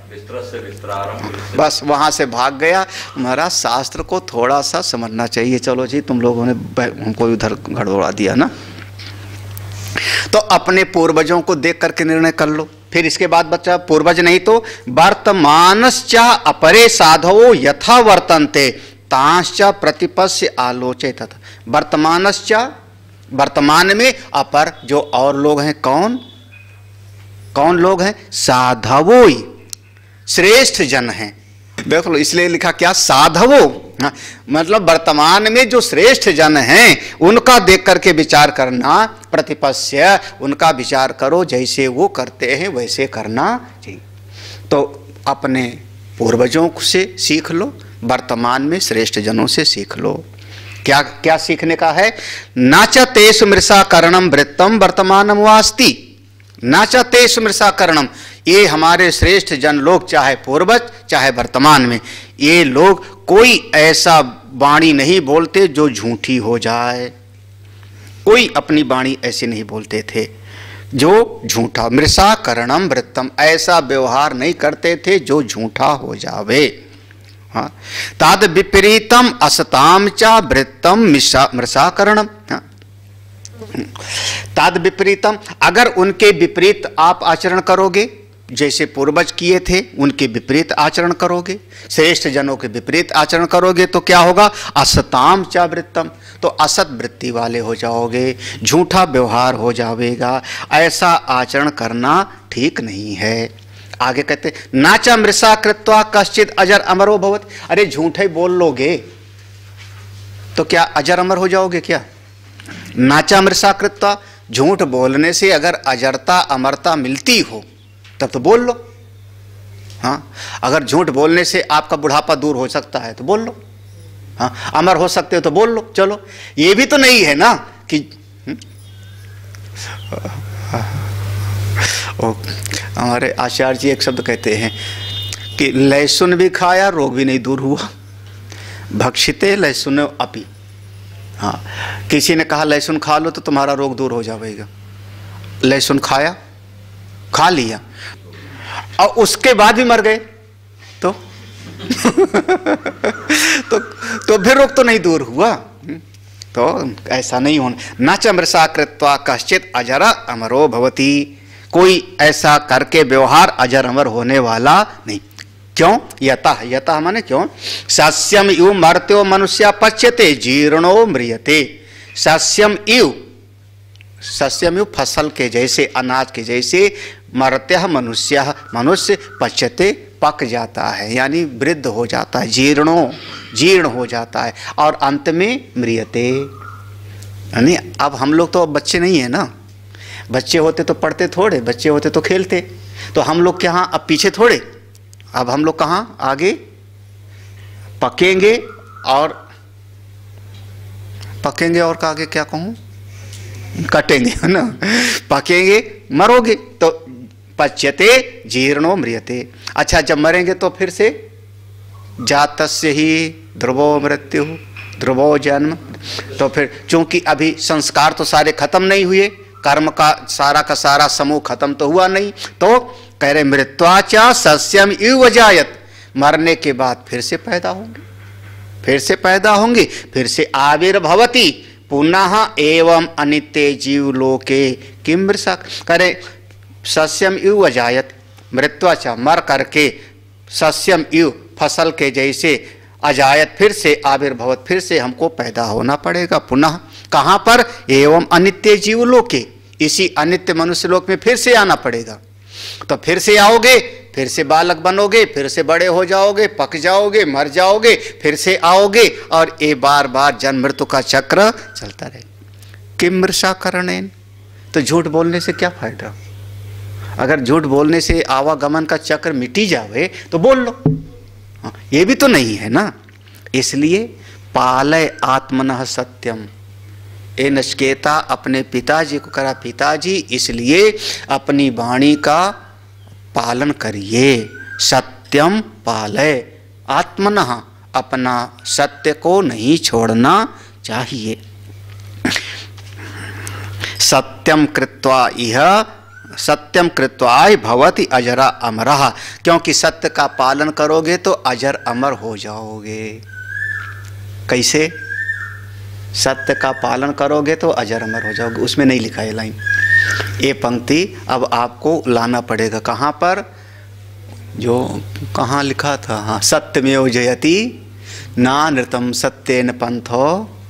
बस वहां से भाग गया। महाराज शास्त्र को थोड़ा सा समझना चाहिए। चलो जी, तुम लोगों ने हमको उधर गड़बड़ा दिया ना, तो अपने पूर्वजों को देख करके निर्णय कर लो। फिर इसके बाद बच्चा पूर्वज नहीं तो वर्तमानश्च अपरे साधवो यथा वर्तन्ते तांश्च प्रतिपस्य आलोचित। वर्तमानश्च, वर्तमान में, अपर जो और लोग हैं, कौन लोग हैं? साधवो, श्रेष्ठ जन हैं। देख लो, इसलिए लिखा क्या? साधवो, हाँ, मतलब वर्तमान में जो श्रेष्ठ जन हैं उनका देख करके विचार करना, प्रतिपस्य उनका विचार करो, जैसे वो करते हैं वैसे करना चाहिए। तो अपने पूर्वजों से सीख लो, वर्तमान में श्रेष्ठ जनों से सीख लो। क्या क्या सीखने का है? नाच तेषु मृषा करणम वृत्तम वर्तमानम वास्ति। नाच तेषु मृषा करणम, ये हमारे श्रेष्ठ जन लोग, चाहे पूर्वज चाहे वर्तमान में, ये लोग कोई ऐसा वाणी नहीं बोलते जो झूठी हो जाए। कोई अपनी वाणी ऐसी नहीं बोलते थे जो झूठा। मृषा करणम वृत्तम, ऐसा व्यवहार नहीं करते थे जो झूठा हो जावे। हाँ, ताद विपरीतम असताम चा वृत्तम मृषा करणम। हाँ, ताद विपरीतम, अगर उनके विपरीत आप आचरण करोगे, जैसे पूर्वज किए थे उनके विपरीत आचरण करोगे, श्रेष्ठ जनों के विपरीत आचरण करोगे तो क्या होगा? असताम चा वृत्तम, तो असत वृत्ति वाले हो जाओगे, झूठा व्यवहार हो जाएगा। ऐसा आचरण करना ठीक नहीं है। आगे कहते नाचा मृषा कृत्वा कश्चित अजर अमरो भवति। अरे झूठे बोल लोगे तो क्या अजर अमर हो जाओगे क्या? नाचा मृषा कृत्वा, झूठ बोलने से अगर अजरता अमरता मिलती हो तब तो बोल लो। हाँ, अगर झूठ बोलने से आपका बुढ़ापा दूर हो सकता है तो बोल लो। हाँ, अमर हो सकते हो तो बोल लो। चलो, ये भी तो नहीं है ना कि हमारे आचार्य जी एक शब्द कहते हैं कि लहसुन भी खाया रोग भी नहीं दूर हुआ, भक्षिते लहसुन अपि। हाँ, किसी ने कहा लहसुन खा लो तो तुम्हारा रोग दूर हो जाएगा। लहसुन खाया, खा लिया और उसके बाद भी मर गए तो तो फिर रोग तो नहीं दूर हुआ। तो ऐसा नहीं होना। न च मृषा कृत्वा कश्चित अजर अमरो भवति, कोई ऐसा करके व्यवहार अजर अमर होने वाला नहीं। क्यों? यतः, यतः माने क्यों? सस्यम इव मर्त्यो मनुष्य पच्यते जीर्णो म्रियते। सस्यम इव, सस्यम इव फसल के जैसे, अनाज के जैसे, मर्त्य मनुष्य, मनुष्य पच्यते पक जाता है, यानी वृद्ध हो जाता है, जीर्णो जीर्ण हो जाता है, और अंत में म्रियते। यानी अब हम लोग तो अब बच्चे नहीं है ना, बच्चे होते तो पढ़ते थोड़े, बच्चे होते तो खेलते, तो हम लोग कहाँ अब पीछे थोड़े, अब हम लोग कहाँ आगे पकेंगे और पकेंगे और आगे क्या कहूँ, कटेंगे है ना, पकेंगे मरोगे तो पच्यते जीर्णो म्रियते। अच्छा, जब मरेंगे तो फिर से जातस्य ही ध्रुवो मृत्यु ध्रुवो जन्म, तो फिर चूंकि अभी संस्कार तो सारे खत्म नहीं हुए, कर्म का सारा समूह खत्म तो हुआ नहीं, तो कह रहे मृत्वाचा सस्यम इव जायत, मरने के बाद फिर से पैदा होंगे, फिर से पैदा होंगे, फिर से आविर्भवति पुनः एवं अनित्य जीव लोके किम मृषा। करे सस्यम इव अजायत, मृत्वाचा मर करके, सस्यम इव फसल के जैसे, अजायत फिर से, आविर्भवत फिर से हमको पैदा होना पड़ेगा पुनः। कहाँ पर? एवं अनित्य जीव लोके, इसी अनित्य मनुष्य लोक में फिर से आना पड़ेगा। तो फिर से आओगे, फिर से बालक बनोगे, फिर से बड़े हो जाओगे, पक जाओगे, मर जाओगे, फिर से आओगे, और ये बार बार जन्म मृत्यु का चक्र चलता रहे। किम मृषा करणेन, तो झूठ बोलने से क्या फायदा? अगर झूठ बोलने से आवागमन का चक्र मिटी जावे तो बोल लो। हाँ, ये भी तो नहीं है ना। इसलिए पालय आत्मनः सत्यम, ए नचिकेता अपने पिताजी को करा, पिताजी इसलिए अपनी वाणी का पालन करिए। सत्यम पालय आत्मनः, अपना सत्य को नहीं छोड़ना चाहिए। सत्यम कृत्वा इह सत्यम कृत्वाय भवति अजरा अमरः, क्योंकि सत्य का पालन करोगे तो अजर अमर हो जाओगे। कैसे? सत्य का पालन करोगे तो अजर अमर हो जाओगे। उसमें नहीं लिखा है लाइन, ये पंक्ति अब आपको लाना पड़ेगा। कहाँ पर? जो कहाँ लिखा था? हाँ, सत्यमेव जयति ना नृतम सत्येन पंथो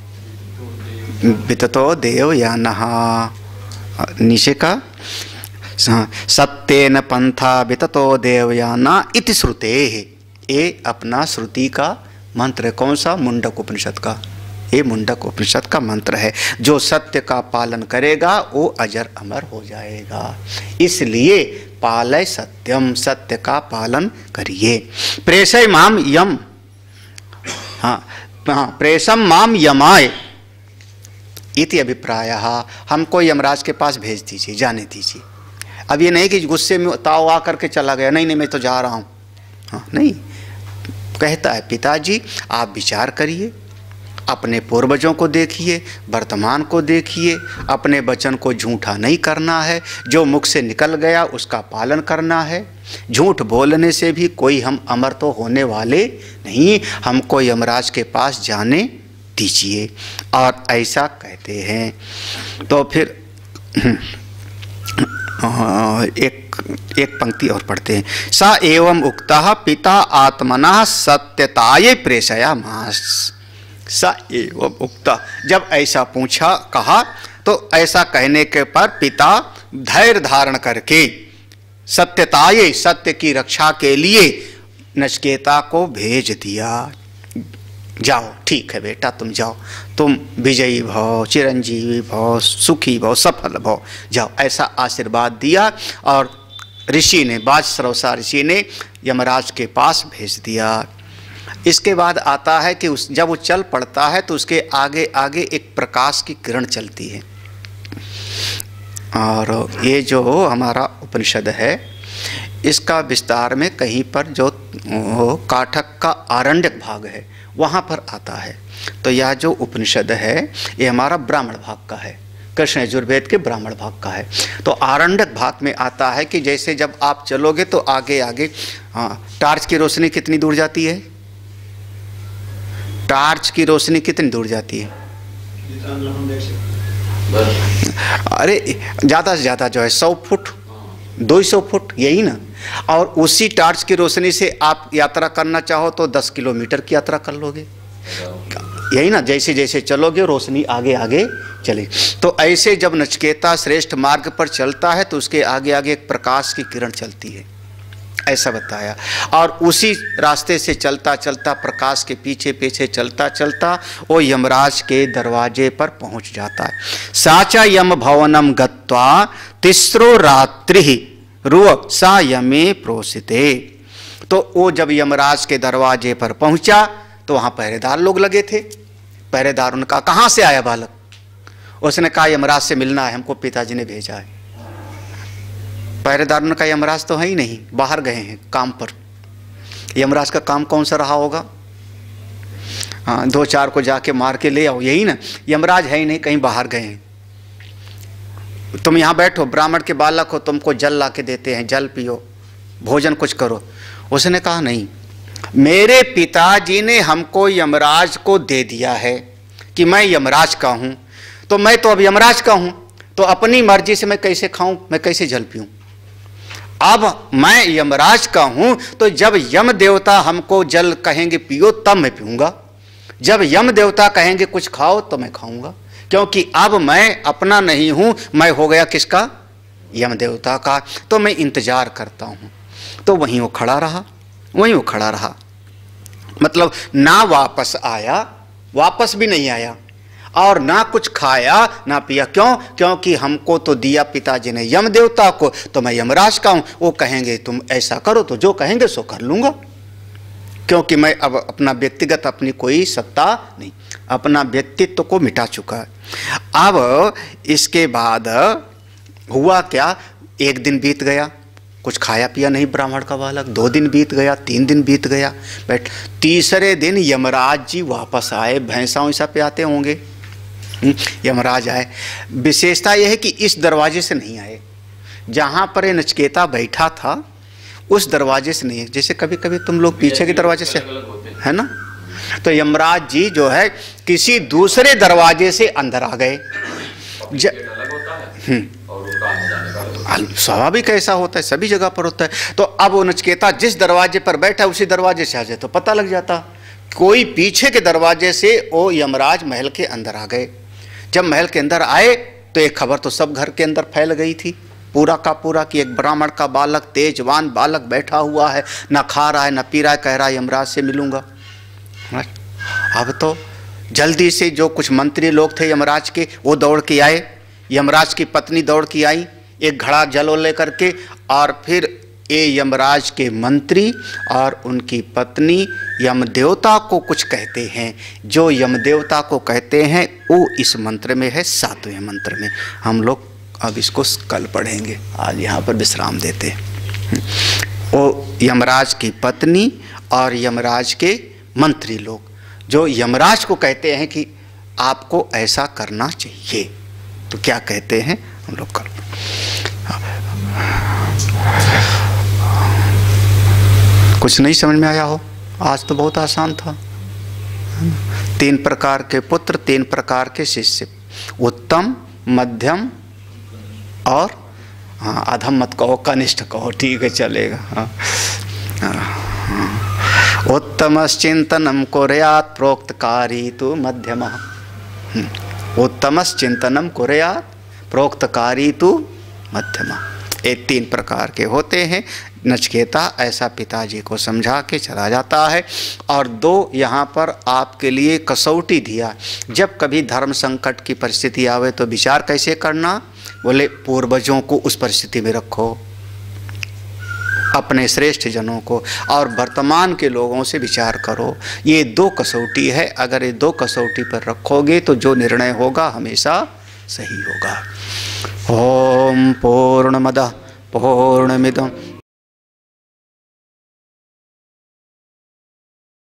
विततो देवयानः। नीचे का सत्येन पंथा विततो देवयाना इति श्रुते, ये अपना श्रुति का मंत्र है। कौन सा? मुंडक उपनिषद का। ये मुंडक उपनिषद का मंत्र है। जो सत्य का पालन करेगा वो अजर अमर हो जाएगा। इसलिए पालय सत्यम, सत्य का पालन करिए। प्रेषय माम यम, हाँ प्रेषम माम यमाय इति अभिप्रायः, हमको यमराज के पास भेज दीजिए, जाने दीजिए। अब ये नहीं कि गुस्से में ताव आ करके चला गया, नहीं मैं तो जा रहा हूँ, हाँ नहीं, कहता है पिताजी आप विचार करिए, अपने पूर्वजों को देखिए, वर्तमान को देखिए, अपने वचन को झूठा नहीं करना है, जो मुख से निकल गया उसका पालन करना है। झूठ बोलने से भी कोई हम अमर तो होने वाले नहीं, हमको यमराज के पास जाने दीजिए। और ऐसा कहते हैं। तो फिर एक पंक्ति और पढ़ते हैं। स एवं उक्तः पिता आत्मनः सत्यताये प्रेषयामास। स एवं उक्तः, जब ऐसा पूछा कहा तो ऐसा कहने के पर पिता धैर्य धारण करके सत्यताये, सत्य की रक्षा के लिए नचिकेता को भेज दिया। जाओ ठीक है बेटा, तुम जाओ, तुम विजयी भव, चिरंजीवी भव, सुखी भव, सफल भव, जाओ, ऐसा आशीर्वाद दिया। और ऋषि ने, बाजश्रवसा ऋषि ने यमराज के पास भेज दिया। इसके बाद आता है कि जब वो चल पड़ता है तो उसके आगे आगे एक प्रकाश की किरण चलती है। और ये जो हमारा उपनिषद है इसका विस्तार में कहीं पर जो काठक का आरण्यक भाग है वहाँ पर आता है। तो यह जो उपनिषद है ये हमारा ब्राह्मण भाग का है, कृष्ण यजुर्वेद के ब्राह्मण भाग का है। तो आरण्यक भाग में आता है कि जैसे जब आप चलोगे तो आगे आगे, हाँ, टार्च की रोशनी कितनी दूर जाती है? टार्च की रोशनी कितनी दूर जाती है? अरे ज़्यादा से ज़्यादा जो है 100 फुट, 200 फुट, यही ना। और उसी टार्च की रोशनी से आप यात्रा करना चाहो तो 10 किलोमीटर की यात्रा कर लोगे, यही ना। जैसे जैसे चलोगे रोशनी आगे आगे चले। तो ऐसे जब नचिकेता श्रेष्ठ मार्ग पर चलता है तो उसके आगे आगे एक प्रकाश की किरण चलती है, ऐसा बताया। और उसी रास्ते से चलता चलता, प्रकाश के पीछे पीछे चलता चलता वो यमराज के दरवाजे पर पहुंच जाता है। साचा यम भवनम गत्वा तिस्रो रात्रि रुव सा यमे प्रोसिते। तो वो जब यमराज के दरवाजे पर पहुंचा तो वहां पहरेदार लोग लगे थे। पहरेदार ने कहा कहाँ से आया बालक? उसने कहा यमराज से मिलना है, हमको पिताजी ने भेजा है। पहरेदार ने कहा यमराज तो है ही नहीं, बाहर गए हैं काम पर। यमराज का काम कौन सा रहा होगा? हाँ, 2-4 को जाके मार के ले आओ, यही ना। यमराज है ही नहीं, कहीं बाहर गए हैं। तुम यहाँ बैठो, ब्राह्मण के बालक हो, तुमको जल ला के देते हैं, जल पियो, भोजन कुछ करो। उसने कहा नहीं, मेरे पिताजी ने हमको यमराज को दे दिया है कि मैं यमराज का हूँ, तो मैं तो अब यमराज का हूँ, तो अपनी मर्जी से मैं कैसे खाऊं, मैं कैसे जल पीऊं? अब मैं यमराज का हूं तो जब यम देवता हमको जल कहेंगे पियो तब मैं पीऊंगा, जब यम देवता कहेंगे कुछ खाओ तो मैं खाऊंगा, क्योंकि अब मैं अपना नहीं हूं, मैं हो गया किसका? यम देवता का। तो मैं इंतजार करता हूं। तो वहीं वो खड़ा रहा, वहीं वो खड़ा रहा, मतलब ना वापस आया, वापस भी नहीं आया, और ना कुछ खाया ना पिया। क्यों? क्योंकि हमको तो दिया पिताजी ने यम देवता को, तो मैं यमराज का हूं। वो कहेंगे तुम ऐसा करो, तो जो कहेंगे सो कर लूंगा, क्योंकि मैं अब अपना व्यक्तिगत अपनी कोई सत्ता नहीं, अपना व्यक्तित्व को मिटा चुका है। अब इसके बाद हुआ क्या? 1 दिन बीत गया, कुछ खाया पिया नहीं ब्राह्मण का बालक। 2 दिन बीत गया, 3 दिन बीत गया, बैठ। तीसरे दिन यमराज जी वापस आए, भैंसा वैसा पे आते होंगे, यमराज आए। विशेषता यह है कि इस दरवाजे से नहीं आए, जहाँ पर ये नचिकेता बैठा था उस दरवाजे से नहीं है। जैसे कभी कभी तुम लोग पीछे के दरवाजे से, है ना, तो यमराज जी जो है किसी दूसरे दरवाजे से अंदर आ गए। स्वाभाविक ऐसा होता है, सभी जगह पर होता है। तो अब वो नचिकेता जिस दरवाजे पर बैठा उसी दरवाजे से आ जाए तो पता लग जाता। कोई पीछे के दरवाजे से वो यमराज महल के अंदर आ गए। जब महल के अंदर आए तो एक खबर तो सब घर के अंदर फैल गई थी, पूरा का पूरा, कि एक ब्राह्मण का बालक, तेजवान बालक बैठा हुआ है, ना खा रहा है ना पी रहा है, कह रहा है यमराज से मिलूंगा। अब तो जल्दी से जो कुछ मंत्री लोग थे यमराज के, वो दौड़ के आए, यमराज की पत्नी दौड़ के आई एक घड़ा जल लेकर के, और फिर ये यमराज के मंत्री और उनकी पत्नी यमदेवता को कुछ कहते हैं। जो यमदेवता को कहते हैं वो इस मंत्र में है, 7वें मंत्र में। हम लोग अब इसको कल पढ़ेंगे, आज यहाँ पर विश्राम देते हैं। वो यमराज की पत्नी और यमराज के मंत्री लोग जो यमराज को कहते हैं कि आपको ऐसा करना चाहिए, तो क्या कहते हैं हम लोग कल। कुछ नहीं समझ में आया हो? आज तो बहुत आसान था। 3 प्रकार के पुत्र, 3 प्रकार के शिष्य, उत्तम, मध्यम और अधम मत कहो, कनिष्ठ कहो, ठीक है चलेगा। उत्तमश्चिंतनम कुर्यात् प्रोक्तकारी तु मध्यमः। उत्तमश्चिंतनम कुर्यात् प्रोक्तकारी तु मध्यमः। ये 3 प्रकार के होते हैं। नचिकेता ऐसा पिताजी को समझा के चला जाता है। और 2 यहाँ पर आपके लिए कसौटी दिया, जब कभी धर्म संकट की परिस्थिति आवे तो विचार कैसे करना। बोले पूर्वजों को उस परिस्थिति में रखो, अपने श्रेष्ठ जनों को, और वर्तमान के लोगों से विचार करो। ये 2 कसौटी है, अगर ये 2 कसौटी पर रखोगे तो जो निर्णय होगा हमेशा सही होगा। ओम पूर्णमदः पूर्णमिदं